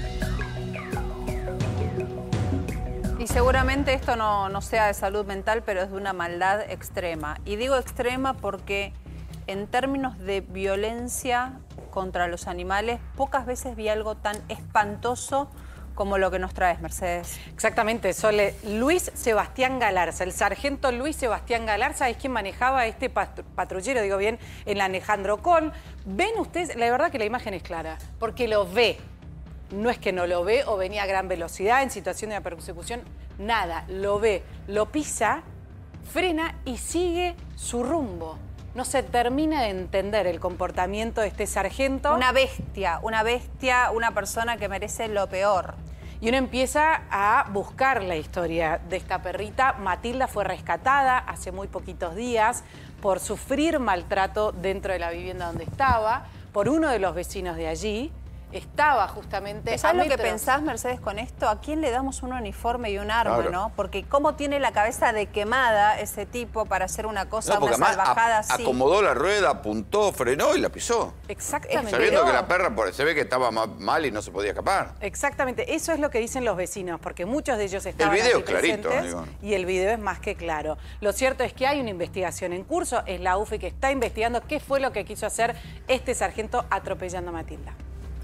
Y seguramente esto no, no sea de salud mental, pero es de una maldad extrema. Y digo extrema porque en términos de violencia contra los animales, pocas veces vi algo tan espantoso como lo que nos traes, Mercedes. Exactamente, Sole. Luis Sebastián Galarza, el sargento Luis Sebastián Galarza es quien manejaba este patrullero, digo bien, en la Alejandro Con. Ven ustedes, la verdad que la imagen es clara, porque lo ve. No es que no lo ve o venía a gran velocidad en situación de persecución, nada, lo ve, lo pisa, frena y sigue su rumbo. No se termina de entender el comportamiento de este sargento. Una bestia, una bestia, una persona que merece lo peor. Y uno empieza a buscar la historia de esta perrita. Matilda fue rescatada hace muy poquitos días por sufrir maltrato dentro de la vivienda donde estaba, por uno de los vecinos de allí. Estaba justamente... ¿Sabes lo que metros. pensás, Mercedes, con esto? ¿A quién le damos un uniforme y un arma, Claro. no? Porque cómo tiene la cabeza de quemada ese tipo para hacer una cosa, No, porque una además salvajada a- así. acomodó la rueda, apuntó, frenó y la pisó. Exactamente. Sabiendo Pero- que la perra por- se ve que estaba ma- mal y no se podía escapar. Exactamente, eso es lo que dicen los vecinos, porque muchos de ellos estaban video aquí es clarito, presentes digo. y el video es más que claro. Lo cierto es que hay una investigación en curso, es la U F I que está investigando qué fue lo que quiso hacer este sargento atropellando a Matilda.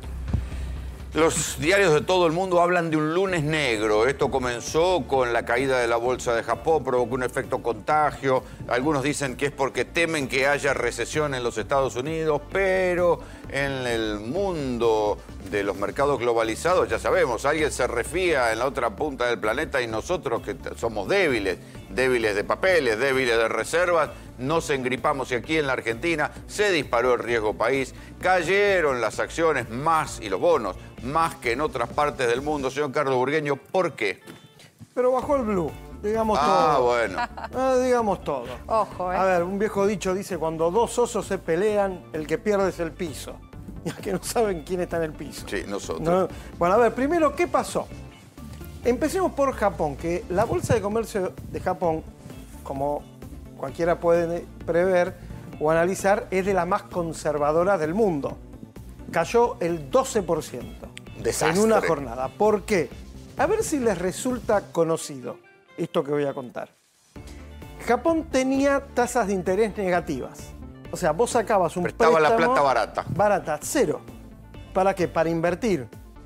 Los diarios de todo el mundo hablan de un lunes negro. Esto comenzó con la caída de la bolsa de Japón, provocó un efecto contagio. Algunos dicen que es porque temen que haya recesión en los Estados Unidos, pero en el mundo de los mercados globalizados, ya sabemos, alguien se refía en la otra punta del planeta y nosotros que somos débiles, débiles de papeles, débiles de reservas, nos engripamos y aquí en la Argentina se disparó el riesgo país, cayeron las acciones más y los bonos, más que en otras partes del mundo. Señor Carlos Burgueño, ¿por qué? Pero bajó el blue, digamos Ah, todo. bueno. Ah, digamos todo. Ojo, ¿eh? A ver, un viejo dicho dice, cuando dos osos se pelean, el que pierde es el piso. Ya que no saben quién está en el piso. Sí, nosotros. No, bueno, a ver, primero, ¿qué pasó? Empecemos por Japón, que la Bolsa de Comercio de Japón, como cualquiera puede prever o analizar, es de las más conservadoras del mundo. Cayó el doce por ciento Desastre. en una jornada. ¿Por qué? A ver si les resulta conocido esto que voy a contar. Japón tenía tasas de interés negativas. O sea, vos sacabas un Prestaba la préstamo plata barata. Barata, cero. ¿Para qué? Para invertir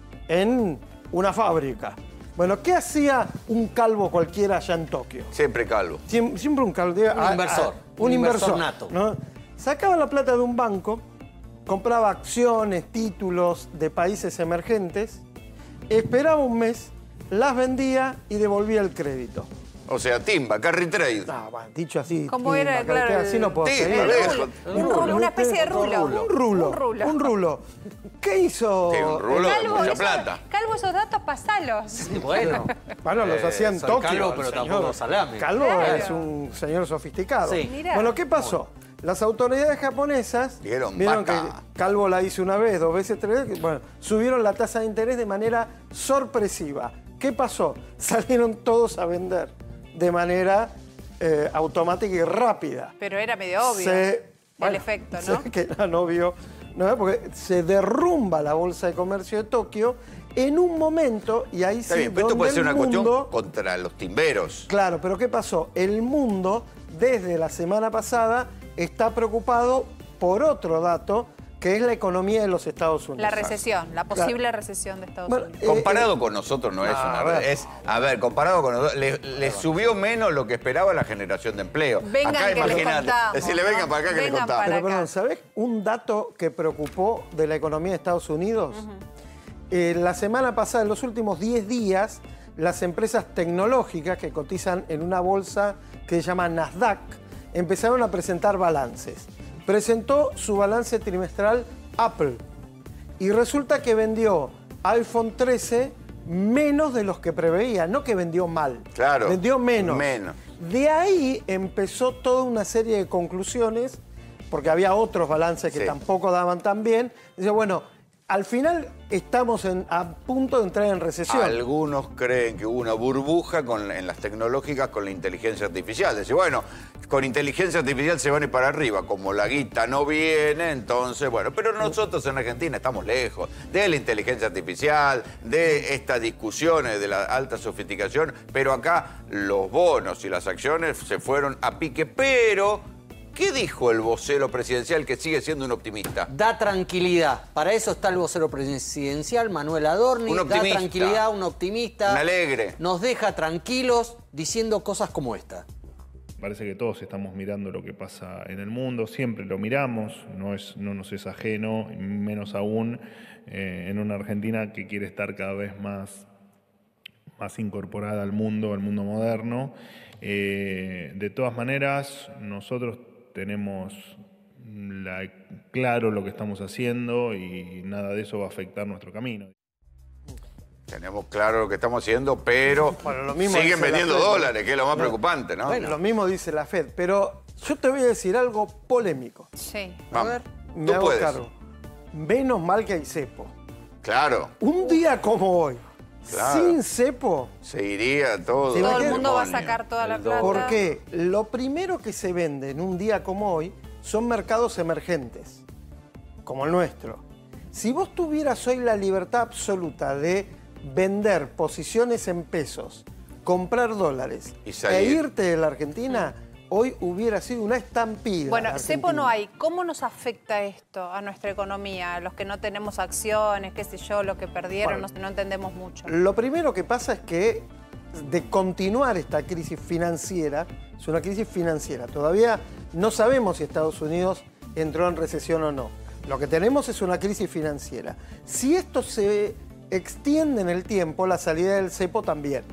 en una fábrica. Bueno, ¿qué hacía un calvo cualquiera allá en Tokio? Siempre calvo. Siem- Siempre un calvo. Un inversor. Un, Un inversor, inversor nato. ¿no? Sacaba la plata de un banco, compraba acciones, títulos de países emergentes, esperaba un mes, las vendía y devolvía el crédito. O sea, timba, carry trade. Ah, bueno, dicho así. ¿Cómo timba, era? que- Claro, que el- así no puedo Sí, seguir. el rulo. Un rulo, una especie de rulo. Un rulo. Un rulo. Un rulo. ¿Qué hizo? Sí, un rulo de Calvo, mucha eso- plata. Calvo, esos datos, pasalos. Bueno. Bueno, los Eh, hacían en soy Tokio. calvo, el pero señor. tampoco salame. Calvo Claro. es un señor sofisticado. Sí. Mirá. Bueno, ¿qué pasó? Las autoridades japonesas Dijeron, vieron "Basta". que Calvo la hizo una vez, dos veces, tres veces. Bueno, subieron la tasa de interés de manera sorpresiva. ¿Qué pasó? Salieron todos a vender de manera eh, automática y rápida. Pero era medio obvio Se- el bueno, efecto, sé ¿no? que era novio, ¿no? Porque se derrumba la Bolsa de Comercio de Tokio en un momento, y ahí Está sí, bien, pero esto donde puede ser el una cuestión mundo- contra los timberos. Claro, pero ¿qué pasó? El mundo, desde la semana pasada, está preocupado por otro dato, que es la economía de los Estados Unidos. La recesión, la posible recesión de Estados Bueno, Unidos. eh, Comparado con nosotros no es no, una... a ver. Es, a ver, comparado con nosotros, le, le subió menos lo que esperaba la generación de empleo. Vengan acá, que les imagínate, contamos, decirle, ¿no? vengan para acá que le Vengan contamos. para Pero acá. perdón, ¿sabés un dato que preocupó de la economía de Estados Unidos? Eh, la semana pasada, en los últimos diez días, las empresas tecnológicas que cotizan en una bolsa que se llama Nasdaq empezaron a presentar balances. Presentó su balance trimestral Apple Y resulta que vendió iPhone trece menos de los que preveía, no que vendió mal. Claro. Vendió menos. Menos. De ahí empezó toda una serie de conclusiones, porque había otros balances que Sí. tampoco daban tan bien. Dice, bueno, al final estamos en- a punto de entrar en recesión. Algunos creen que hubo una burbuja con, en las tecnológicas con la inteligencia artificial. Dice, bueno, con inteligencia artificial se van a ir para arriba. Como la guita no viene, entonces, bueno. Pero nosotros en Argentina estamos lejos de la inteligencia artificial, de estas discusiones de la alta sofisticación. Pero acá los bonos y las acciones se fueron a pique. Pero, ¿qué dijo el vocero presidencial que sigue siendo un optimista? Da tranquilidad. Para eso está el vocero presidencial, Manuel Adorni. Un Da optimista. tranquilidad, un optimista. Un alegre. Nos deja tranquilos diciendo cosas como esta. Parece que todos estamos mirando lo que pasa en el mundo, siempre lo miramos, no, es, no nos es ajeno, menos aún eh, en una Argentina que quiere estar cada vez más, más incorporada al mundo, al mundo moderno. Eh, de todas maneras, nosotros tenemos la- claro lo que estamos haciendo y nada de eso va a afectar nuestro camino. Tenemos claro lo que estamos haciendo, pero Bueno, lo mismo siguen dice la vendiendo Fed. dólares, que es lo más preocupante, ¿no? Bueno, lo mismo dice la Fed, pero yo te voy a decir algo polémico. Sí. Vamos. Me Tú hago puedes. cargo. Menos mal que hay cepo. Claro, Un día como hoy, Claro. sin cepo, se iría todo. ¿Te Todo el imaginas? mundo va a Demonio. sacar toda la El plata. porque lo primero que se vende en un día como hoy son mercados emergentes, como el nuestro. Si vos tuvieras hoy la libertad absoluta de vender posiciones en pesos, comprar dólares Y e salir. irte de la Argentina, hoy hubiera sido una estampida. Bueno, la cepo no Argentina. hay. ¿Cómo nos afecta esto a nuestra economía? Los que no tenemos acciones, qué sé yo, los que perdieron, Bueno. no, no entendemos mucho. Lo primero que pasa es que de continuar esta crisis financiera, es una crisis financiera. Todavía no sabemos si Estados Unidos entró en recesión o no. Lo que tenemos es una crisis financiera. Si esto se extiende en el tiempo, la salida del cepo también.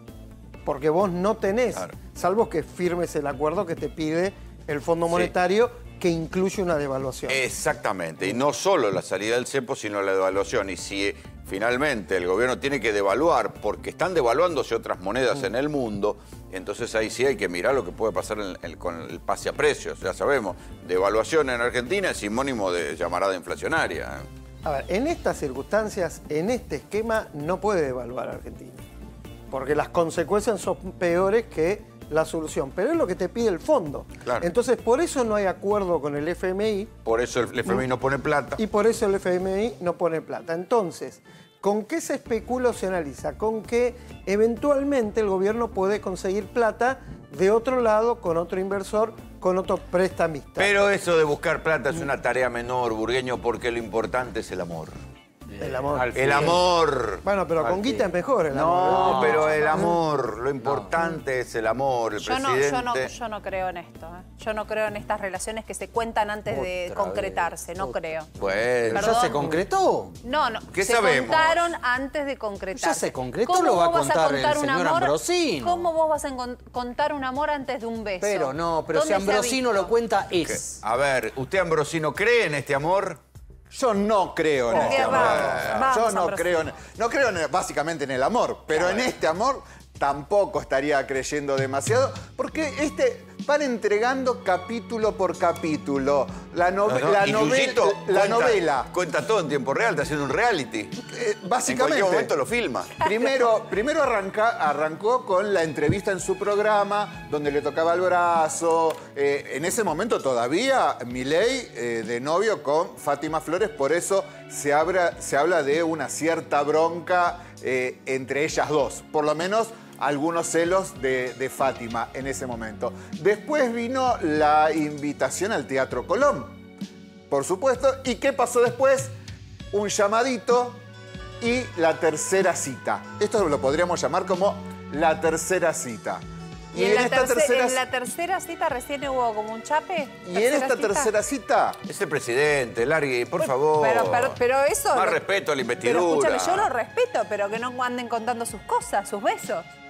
Porque vos no tenés, salvo que firmes el acuerdo que te pide el Fondo Monetario, que incluye una devaluación. Exactamente, y no solo la salida del cepo, sino la devaluación. Y si eh, finalmente el gobierno tiene que devaluar, porque están devaluándose otras monedas Mm. en el mundo, entonces ahí sí hay que mirar lo que puede pasar en el- con el pase a precios. Ya sabemos, devaluación en Argentina es sinónimo de llamarada inflacionaria. A ver, en estas circunstancias, en este esquema, no puede devaluar Argentina. Porque las consecuencias son peores que la solución. Pero es lo que te pide el fondo. Claro. Entonces, por eso no hay acuerdo con el F M I Por eso el F M I no pone plata. y por eso el F M I no pone plata. Entonces, ¿con qué se especula o se analiza? Con que eventualmente el gobierno puede conseguir plata de otro lado, con otro inversor, con otro prestamista. Pero eso de buscar plata es una tarea menor, Burgueño, porque lo importante es el amor. El amor. El amor. Bueno, pero con guita es mejor el No, amor. pero el amor, lo importante es el amor. El Yo no, presidente... yo, no, yo no creo en esto. ¿eh? Yo no creo en estas relaciones que se cuentan antes de Otra concretarse. No creo. Bueno, Perdón. ¿Ya se concretó? No, no. ¿Qué se sabemos? contaron antes de concretarse. Ya se concretó, ¿Cómo lo va a vos vas contar el contar un señor amor? Ambrosino. ¿Cómo vos vas a encon- contar un amor antes de un beso? Pero no, pero si ¿Dónde se ha Ambrosino visto? lo cuenta es. A ver, ¿usted, Ambrosino, cree en este amor? Yo no creo en Oh. este Bien, amor. vamos, vamos, Yo no Ambrosino. creo en, no creo en- básicamente en el amor, pero en este amor tampoco estaría creyendo demasiado, porque este van entregando capítulo por capítulo. La, nove- No, no, la, y nove- Yuyito la cuenta- novela. Cuenta todo en tiempo real, está haciendo un reality. Eh, básicamente. En cualquier momento lo filma. Primero, primero arranca, arrancó con la entrevista en su programa, donde le tocaba el brazo. Eh, en ese momento todavía Milei eh, de novio con Fátima Flores, por eso se, habla- se habla de una cierta bronca eh, entre ellas dos. Por lo menos algunos celos de, de Fátima en ese momento. Después vino la invitación al Teatro Colón, por supuesto. ¿Y qué pasó después? Un llamadito y la tercera cita. Esto lo podríamos llamar como la tercera cita. ¿Y, en, la terce- en la tercera cita recién hubo como un chape? y en esta cita? tercera cita... Es el presidente, Largui, por favor. Pero, pero, pero eso... Más lo- respeto a la Pero investidura. escúchame, yo lo respeto, pero que no anden contando sus cosas, sus besos.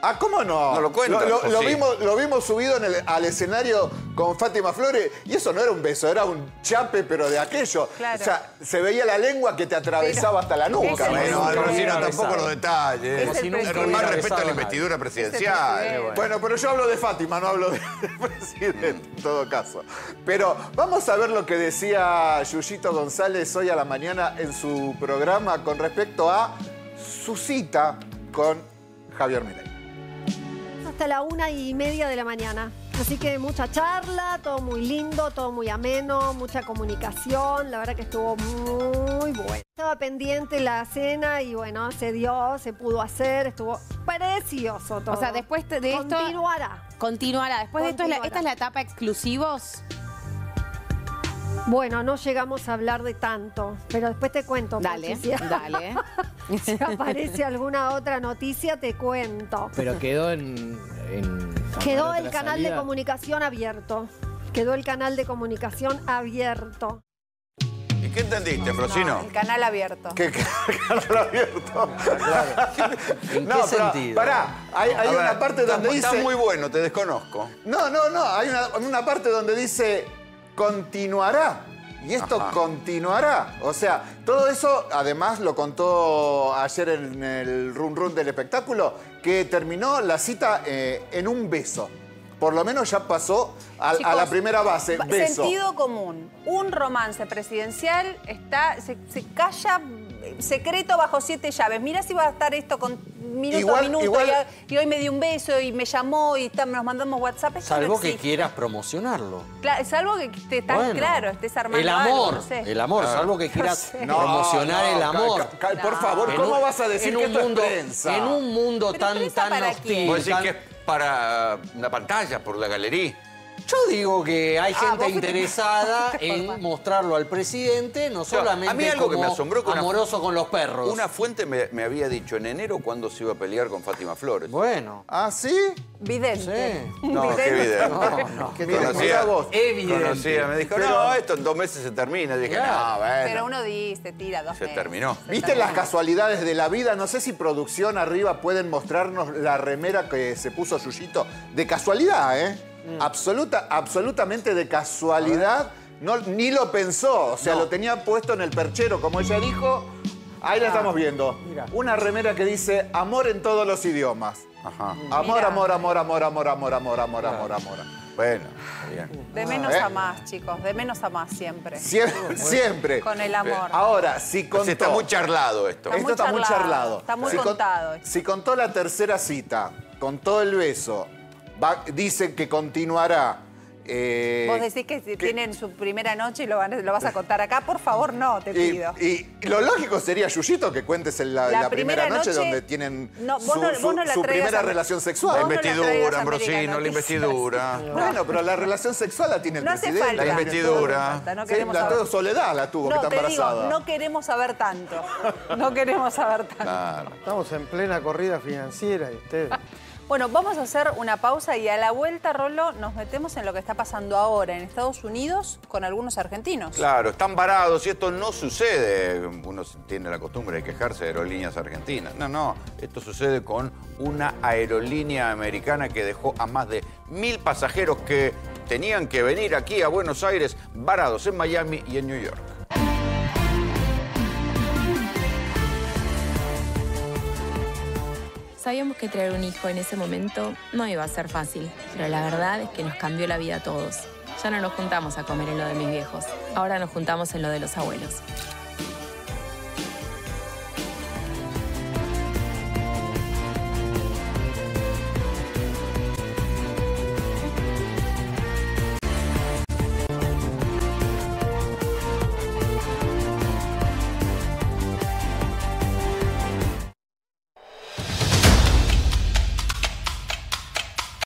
Ah, ¿cómo no? No lo cuentan, Lo, ¿o lo sí? vimos, lo vimos subido en el- al escenario con Fátima Flores y eso no era un beso, era un chape, pero de aquello. Claro. O sea, se veía la lengua que te atravesaba hasta la nuca. Ese Bueno, es el Alfonsino, primer tampoco los detalles. Es el Con primer más besado respeto a la nadie. investidura Es presidencial. el primero. Bueno, pero yo hablo de Fátima, no hablo del presidente, en todo caso. Pero vamos a ver lo que decía Yuyito González hoy a la mañana en su programa con respecto a su cita con Javier Milei. Hasta la una y media de la mañana. Así que mucha charla, todo muy lindo, todo muy ameno, mucha comunicación. La verdad que estuvo muy bueno. Estaba pendiente la cena y bueno, se dio, se pudo hacer, estuvo precioso todo. O sea, después de esto... Continuará. Continuará. Después de esto, es la- Continuará. esta es la etapa exclusivos. Bueno, no llegamos a hablar de tanto, pero después te cuento. Dale, Patricia. dale. Si aparece alguna otra noticia, te cuento. Pero quedó en... en Quedó camarote el la canal de salida. comunicación abierto. Quedó el canal de comunicación abierto. ¿Y qué entendiste, Ambrosino? El canal abierto. ¿Qué canal abierto? ¿En No, pero, pará, hay, hay A ver, una parte está- donde está dice... muy bueno, te desconozco. No, no, no, hay una, una parte donde dice continuará. Y esto Ajá. continuará. O sea, todo eso, además, lo contó ayer en el run run del espectáculo, que terminó la cita eh, en un beso. Por lo menos ya pasó a, a Chicos, la primera base, beso. Sentido común. Un romance presidencial está, se, se calla eh, secreto bajo siete llaves. Mira si va a estar esto con minuto Igual- a minuto. igual- Y, a- y hoy me dio un beso y me llamó y está- nos mandamos WhatsApp. Esto Salvo no que existe. quieras promocionarlo. Cla- salvo que te estás Bueno, claro, estés armando el algo, amor, no sé. el amor, Ah. salvo que No quieras sé. No, promocionar no, el ca- amor. ca- ca- por favor, En ¿cómo un- vas a decir en que un esto es mundo, prensa? En un mundo ¿Pero tan, prensa tan para hostil. quién? ¿Vos decís tan- que es para una pantalla, por la galería? Yo digo que hay Ah, gente vos fuiste- interesada fuiste en por- mostrarlo al presidente, no sea, solamente a mí algo que como me asombró que una- amoroso con los perros. Una fuente me, me había dicho en enero cuándo se iba a pelear con Fátima Flores. Bueno. ¿Ah, sí? Vidente. Sí. No, qué evidente. No, no. Que mira, Conocía, mira vos. Evidente. conocía, me dijo, Pero- no, esto en dos meses se termina. Dije, Claro. no, bueno, Pero uno dice, tira dos se meses. terminó. Se ¿Viste terminó. las casualidades de la vida? No sé si producción arriba pueden mostrarnos la remera que se puso Yuyito. De casualidad, ¿eh? Mm. Absoluta, absolutamente de casualidad. No, ni lo pensó. O sea, No. lo tenía puesto en el perchero, como ella dijo. Ahí la estamos viendo. Mira. Una remera que dice amor en todos los idiomas. Ajá. Amor, Mira. amor, amor, amor, amor, amor, amor, amor, amor, amor. Bueno, bien. De menos ¿Eh? a más, chicos. De menos a más siempre. Siempre. siempre. Con el amor. Ahora, si contó... Pues está muy charlado esto. Está Esto muy está muy charlado, charlado. está muy si con- contado. si contó la tercera cita, contó el beso, va- dice que continuará. eh, Vos decís que, si tienen su primera noche y lo, van- lo vas a contar acá. Por favor, no, te y, pido. y lo lógico sería, Yuyito, que cuentes en la, La la primera, primera noche, noche- donde tienen No, vos su, no- vos su- no la su traigas primera a- relación La sexual. Vos no la investidura, traigas a Ambrosino, América la investidura. Bueno, pero la relación sexual la tiene el No hace presidente. falta. La investidura. No hace falta, no Sí, queremos la saber. tuvo Soledad la tuvo, No, que te está digo, embarazada. no queremos saber tanto. No queremos saber tanto. Claro. Estamos en plena corrida financiera y ustedes. Bueno, vamos a hacer una pausa y a la vuelta, Rolo, nos metemos en lo que está pasando ahora en Estados Unidos con algunos argentinos. Claro, están varados y esto no sucede. Uno tiene la costumbre de quejarse de aerolíneas argentinas. No, no, esto sucede con una aerolínea americana que dejó a más de mil pasajeros que tenían que venir aquí a Buenos Aires varados en Miami y en New York. Sabíamos que traer un hijo en ese momento no iba a ser fácil, pero la verdad es que nos cambió la vida a todos. Ya no nos juntamos a comer en lo de mis viejos, ahora nos juntamos en lo de los abuelos.